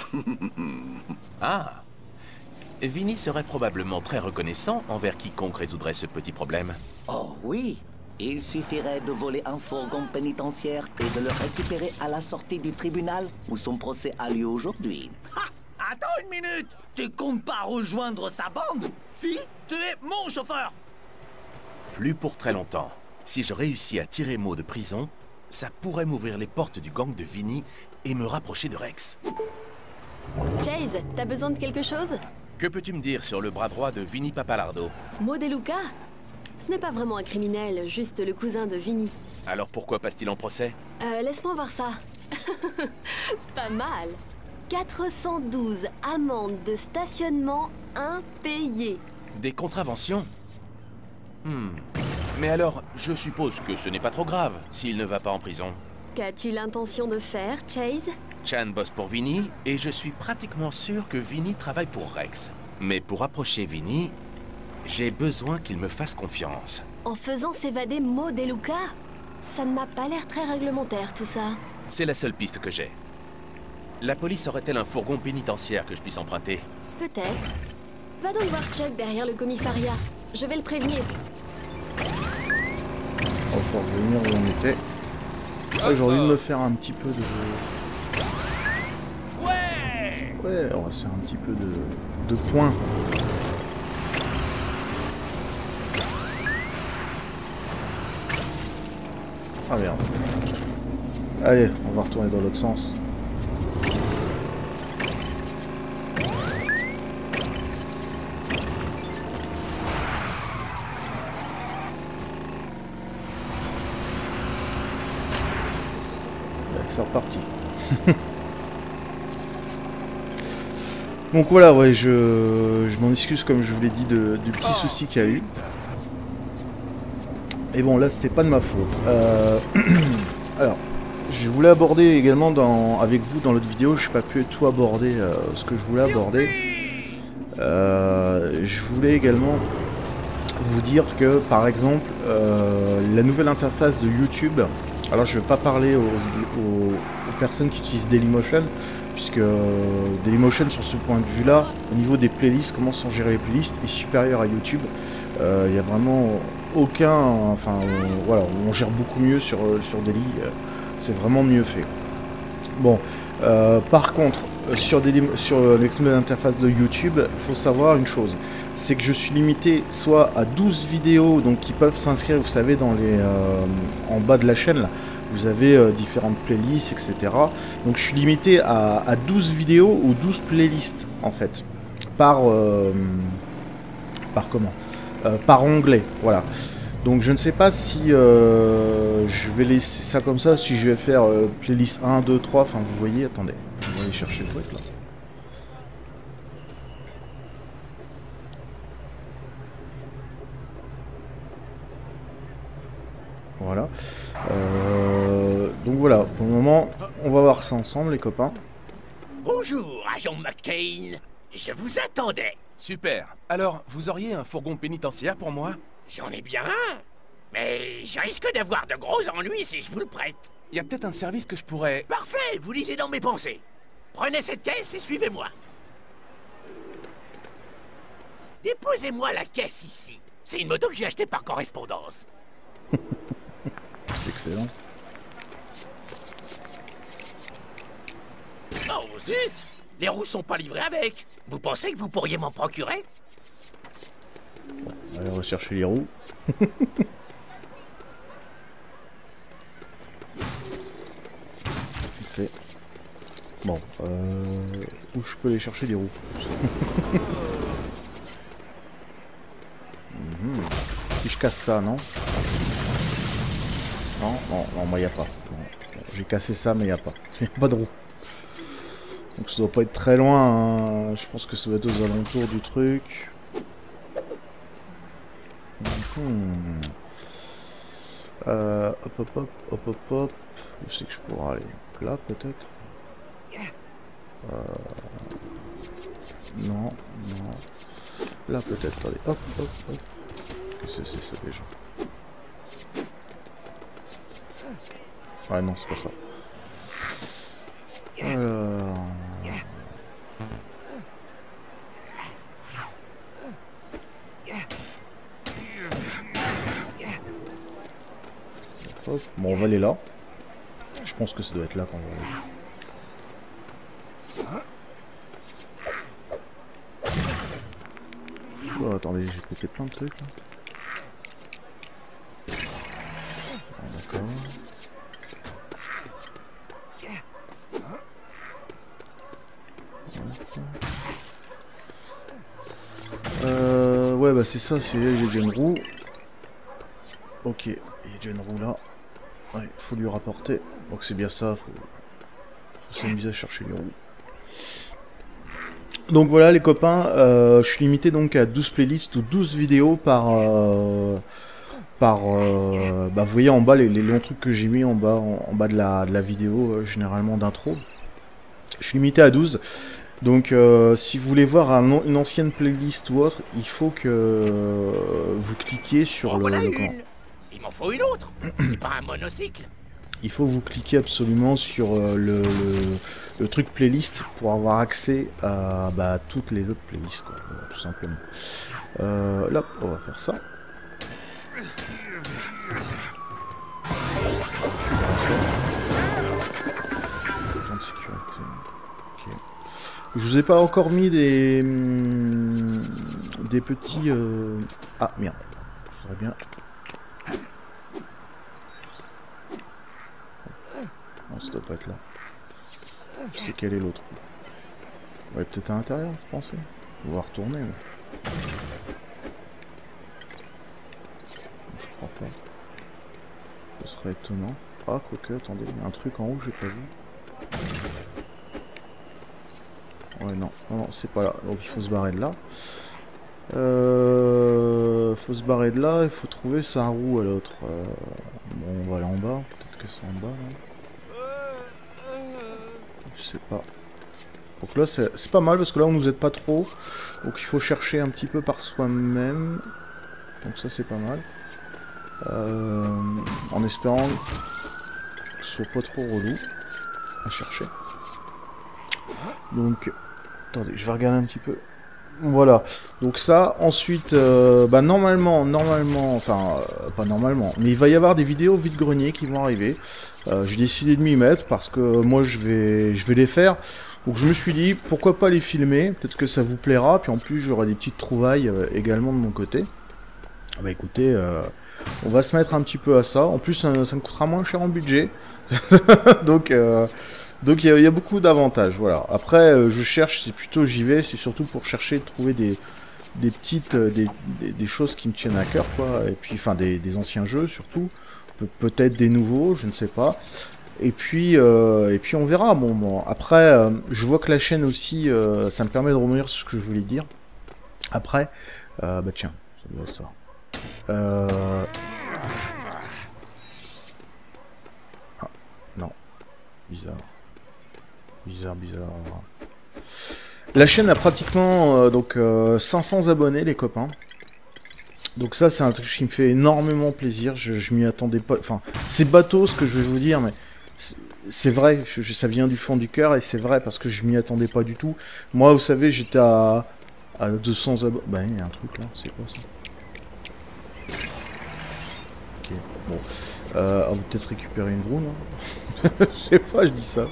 Ah. Vinny serait probablement très reconnaissant envers quiconque résoudrait ce petit problème. Oh oui, il suffirait de voler un fourgon pénitentiaire et de le récupérer à la sortie du tribunal où son procès a lieu aujourd'hui. Ha! Attends une minute! Tu comptes pas rejoindre sa bande? Si, tu es mon chauffeur! Plus pour très longtemps. Si je réussis à tirer Mo de prison, ça pourrait m'ouvrir les portes du gang de Vinny et me rapprocher de Rex. Chase, t'as besoin de quelque chose? Que peux-tu me dire sur le bras droit de Vinny Papalardo? Mo De Luca? Ce n'est pas vraiment un criminel, juste le cousin de Vinny. Alors pourquoi passe-t-il en procès? Euh, laisse-moi voir ça. Pas mal. quatre cent douze amendes de stationnement impayées. Des contraventions? Hmm. Mais alors, je suppose que ce n'est pas trop grave s'il ne va pas en prison. Qu'as-tu l'intention de faire, Chase? Chan bosse pour Vinny, et je suis pratiquement sûr que Vinny travaille pour Rex. Mais pour approcher Vinny, j'ai besoin qu'il me fasse confiance. En faisant s'évader Mo De Luca? Ça ne m'a pas l'air très réglementaire, tout ça. C'est la seule piste que j'ai. La police aurait-elle un fourgon pénitentiaire que je puisse emprunter? Peut-être. Va donc voir Chuck derrière le commissariat. Je vais le prévenir. On va pouvoir revenir où on était. Ah, j'ai envie de me faire un petit peu de... Ouais Ouais, on va se faire un petit peu de, de points. Ah merde. Allez, on va retourner dans l'autre sens. C'est reparti. Donc voilà, ouais, je, je m'en excuse comme je vous l'ai dit de, du petit souci qu'il y a eu. Et bon, là, c'était pas de ma faute. Euh... Alors, je voulais aborder également dans, avec vous dans l'autre vidéo, je n'ai pas pu tout aborder euh, ce que je voulais aborder. Euh, je voulais également vous dire que, par exemple, euh, la nouvelle interface de YouTube. Alors je ne vais pas parler aux, aux, aux personnes qui utilisent Dailymotion, puisque euh, Dailymotion sur ce point de vue là, au niveau des playlists, comment sont gérées les playlists, est supérieur à YouTube. Il euh, n'y a vraiment aucun... Enfin euh, voilà, on gère beaucoup mieux sur, sur Daily, euh, c'est vraiment mieux fait. Bon, euh, par contre, sur, Daily, sur les nouvelles interfaces de YouTube, il faut savoir une chose. C'est que je suis limité soit à douze vidéos donc qui peuvent s'inscrire, vous savez, dans les euh, en bas de la chaîne là, vous avez euh, différentes playlists, et cetera. Donc je suis limité à, à douze vidéos ou douze playlists en fait par euh, par comment euh, par onglet, voilà. Donc je ne sais pas si euh, je vais laisser ça comme ça, si je vais faire euh, playlist un, deux, trois, enfin vous voyez, attendez, on va aller chercher le truc là. Voilà. Euh, donc voilà, pour le moment, on va voir ça ensemble, les copains. Bonjour, agent McCain. Je vous attendais. Super. Alors, vous auriez un fourgon pénitentiaire pour moi? J'en ai bien un. Mais je risque d'avoir de gros ennuis si je vous le prête. Il y a peut-être un service que je pourrais... Parfait, vous lisez dans mes pensées. Prenez cette caisse et suivez-moi. Déposez-moi la caisse ici. C'est une moto que j'ai achetée par correspondance. Excellent. Oh zut! Les roues sont pas livrées avec. Vous pensez que vous pourriez m'en procurer? On va aller rechercher les roues. Ok. Bon, euh, où je peux aller chercher des roues? Mmh. Si je casse ça, non? Non, non, non, moi y a pas. J'ai cassé ça, mais y a pas. Y a pas de roue. Donc ça doit pas être très loin. Hein. Je pense que ça doit être aux alentours du truc. Mmh. Euh, hop, hop, hop, hop, hop, hop. Où c'est que je pourrais aller? Là, peut-être? Euh... Non, non. Là, peut-être. Attendez, hop, hop, hop. Qu'est-ce que c'est ça déjà? Ouais, non, c'est pas ça. Alors... Hop. Bon, on va aller là. Je pense que ça doit être là quand on va aller. Oh, attendez, j'ai pété plein de trucs là. Ah, d'accord. Euh, ouais, bah c'est ça, c'est j'ai déjà une roue. Ok, il y a déjà une roue là. Ouais, faut lui rapporter. Donc c'est bien ça, faut, faut s'amuser à chercher les roues. Donc voilà les copains, euh, je suis limité donc à douze playlists ou douze vidéos par... Euh, par euh, bah vous voyez en bas les, les longs trucs que j'ai mis en bas, en, en bas de la, de la vidéo euh, généralement d'intro. Je suis limité à douze. Donc euh, si vous voulez voir un, une ancienne playlist ou autre, il faut que euh, vous cliquiez sur oh, le... voilà le une. Il m'en faut une autre. C'est pas un monocycle. Il faut vous cliquer absolument sur euh, le, le, le truc playlist pour avoir accès à bah, toutes les autres playlists, quoi, tout simplement. Euh, là, on va faire ça. Temps de sécurité. Okay. Je vous ai pas encore mis des hum, des petits. Euh... Ah merde. Je voudrais bien. Non, ça doit pas être là. Je sais quel est l'autre. Ouais, peut-être à l'intérieur, je pensais. On va retourner. Mais... Je crois pas. Ce serait étonnant. Ah, quoique, attendez, il y a un truc en haut que j'ai pas vu. Ouais, non, non, non c'est pas là. Donc il faut se barrer de là. Euh... Faut se barrer de là, il faut trouver sa roue à l'autre. Euh... Bon, on va aller en bas. Peut-être que c'est en bas, là. Je sais pas. Donc là c'est pas mal parce que là on nous aide pas trop. Donc il faut chercher un petit peu par soi-même. Donc ça c'est pas mal. Euh, en espérant que ce soit pas trop relou à chercher. Donc attendez, je vais regarder un petit peu. Voilà. Donc ça, ensuite, euh, bah normalement, normalement, enfin euh, pas normalement, mais il va y avoir des vidéos vide-grenier qui vont arriver. Euh, J'ai décidé de m'y mettre parce que moi je vais, je vais les faire. Donc je me suis dit pourquoi pas les filmer. Peut-être que ça vous plaira. Puis en plus j'aurai des petites trouvailles euh, également de mon côté. Bah écoutez, euh, on va se mettre un petit peu à ça. En plus ça, ça me coûtera moins cher en budget. Donc euh, Donc il y, y a beaucoup d'avantages, voilà. Après, euh, je cherche, c'est plutôt j'y vais, c'est surtout pour chercher, trouver des, des petites, euh, des, des, des choses qui me tiennent à cœur, quoi. Et puis, enfin, des, des anciens jeux, surtout. Pe peut-être des nouveaux, je ne sais pas. Et puis, euh, et puis on verra. Bon, bon. Après, euh, je vois que la chaîne aussi, euh, ça me permet de revenir sur ce que je voulais dire. Après, euh, bah tiens, ça doit être ça. Euh... bizarre. Bizarre, bizarre. La chaîne a pratiquement euh, donc euh, cinq cents abonnés, les copains. Donc ça, c'est un truc qui me fait énormément plaisir. Je, je m'y attendais pas. Enfin, c'est bateau ce que je vais vous dire, mais c'est vrai. Je, je, ça vient du fond du cœur et c'est vrai parce que je m'y attendais pas du tout. Moi, vous savez, j'étais à, à deux cents abonnés. Bah, il y a un truc là. C'est quoi ça? Ok, bon. Euh, on va peut-être récupérer une roue, non? Je sais pas, je dis ça.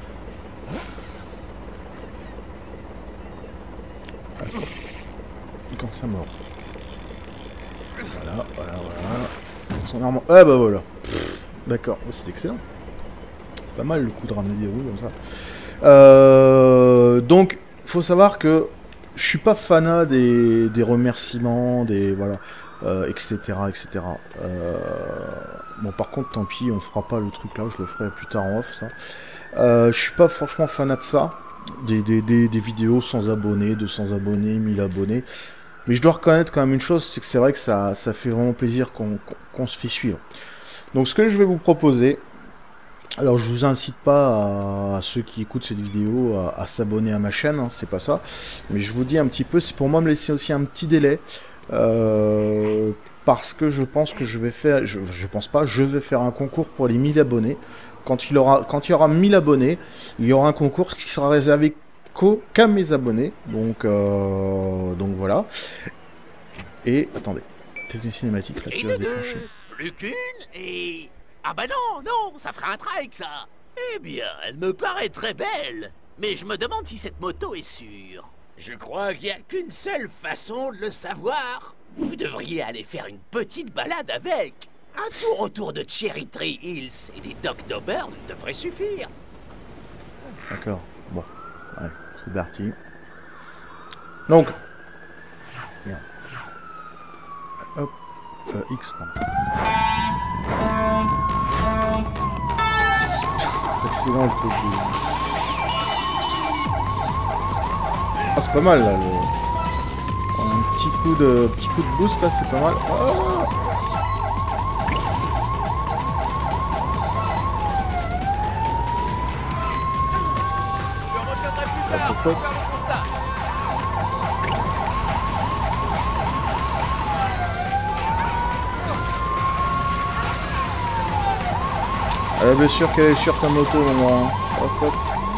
Quand ça mord. Voilà, voilà, voilà. Son arme. Ah bah voilà. D'accord, c'est excellent. C'est pas mal le coup de ramener des roues comme ça. Euh, donc, faut savoir que je suis pas fanat des, des remerciements, des voilà, euh, et cetera, et cetera. Euh, bon, par contre, tant pis, on fera pas le truc là. Je le ferai plus tard en off, ça. Euh, je suis pas franchement fanat de ça. Des, des, des, des vidéos sans abonnés, deux cents abonnés, mille abonnés. Mais je dois reconnaître quand même une chose, c'est que c'est vrai que ça, ça fait vraiment plaisir qu'on qu'on, qu'on se fait suivre. Donc ce que je vais vous proposer, alors je vous incite pas à, à ceux qui écoutent cette vidéo à, à s'abonner à ma chaîne, hein, c'est pas ça. Mais je vous dis un petit peu, c'est pour moi me laisser aussi un petit délai. Euh, parce que je pense que je vais faire, je, je pense pas, je vais faire un concours pour les mille abonnés. Quand il, aura, quand il y aura mille abonnés, il y aura un concours qui sera réservé qu'à mes abonnés. Donc, euh, donc voilà. Et attendez, peut-être une cinématique là qui va se déclencher. Plus qu'une et... Ah bah non, non, ça fera un trike ça. Eh bien, elle me paraît très belle. Mais je me demande si cette moto est sûre. Je crois qu'il n'y a qu'une seule façon de le savoir. Vous devriez aller faire une petite balade avec. Un tour autour de Cherry Tree Hills et des docks d'Auburn devrait suffire. D'accord, bon, ouais, c'est parti. Donc, bien. Hop, euh, X. C'est excellent le truc. Ah, c'est pas mal là. Le... On a un petit coup de, petit coup de boost là, c'est pas mal. Oh, Hop, hop. Allez, bien sûr qu'elle est sur ta moto, maman. Hop, hop.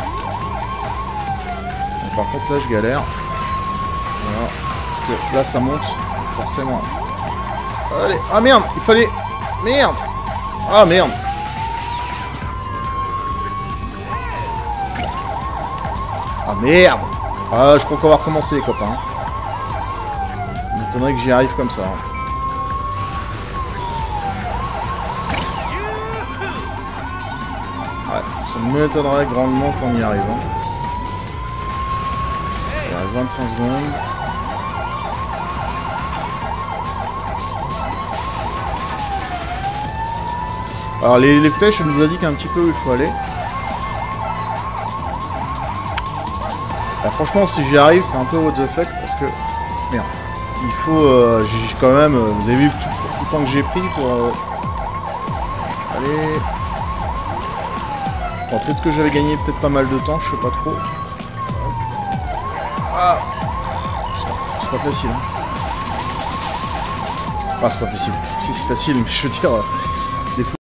Bon, par contre, là, je galère. Voilà. Parce que là, ça monte, forcément. Allez. Ah, merde. Il fallait... Merde. Ah, merde. Ah merde! Ah, je crois qu'on va recommencer les copains. Il m'étonnerait que j'y arrive comme ça. Ouais, ça m'étonnerait grandement qu'on y arrive. Hein. Il reste vingt-cinq secondes. Alors les, les flèches, elle nous indiquent un petit peu où il faut aller. Bah, franchement, si j'y arrive, c'est un peu what the fuck parce que... Merde. Il faut... Euh, j'ai quand même... Euh, vous avez vu tout, tout le temps que j'ai pris pour... Euh... Allez... Bon, peut-être que j'avais gagné peut-être pas mal de temps, je sais pas trop. Ah, c'est pas facile. Hein. Ah, c'est pas facile. Si, c'est facile, mais je veux dire... Euh...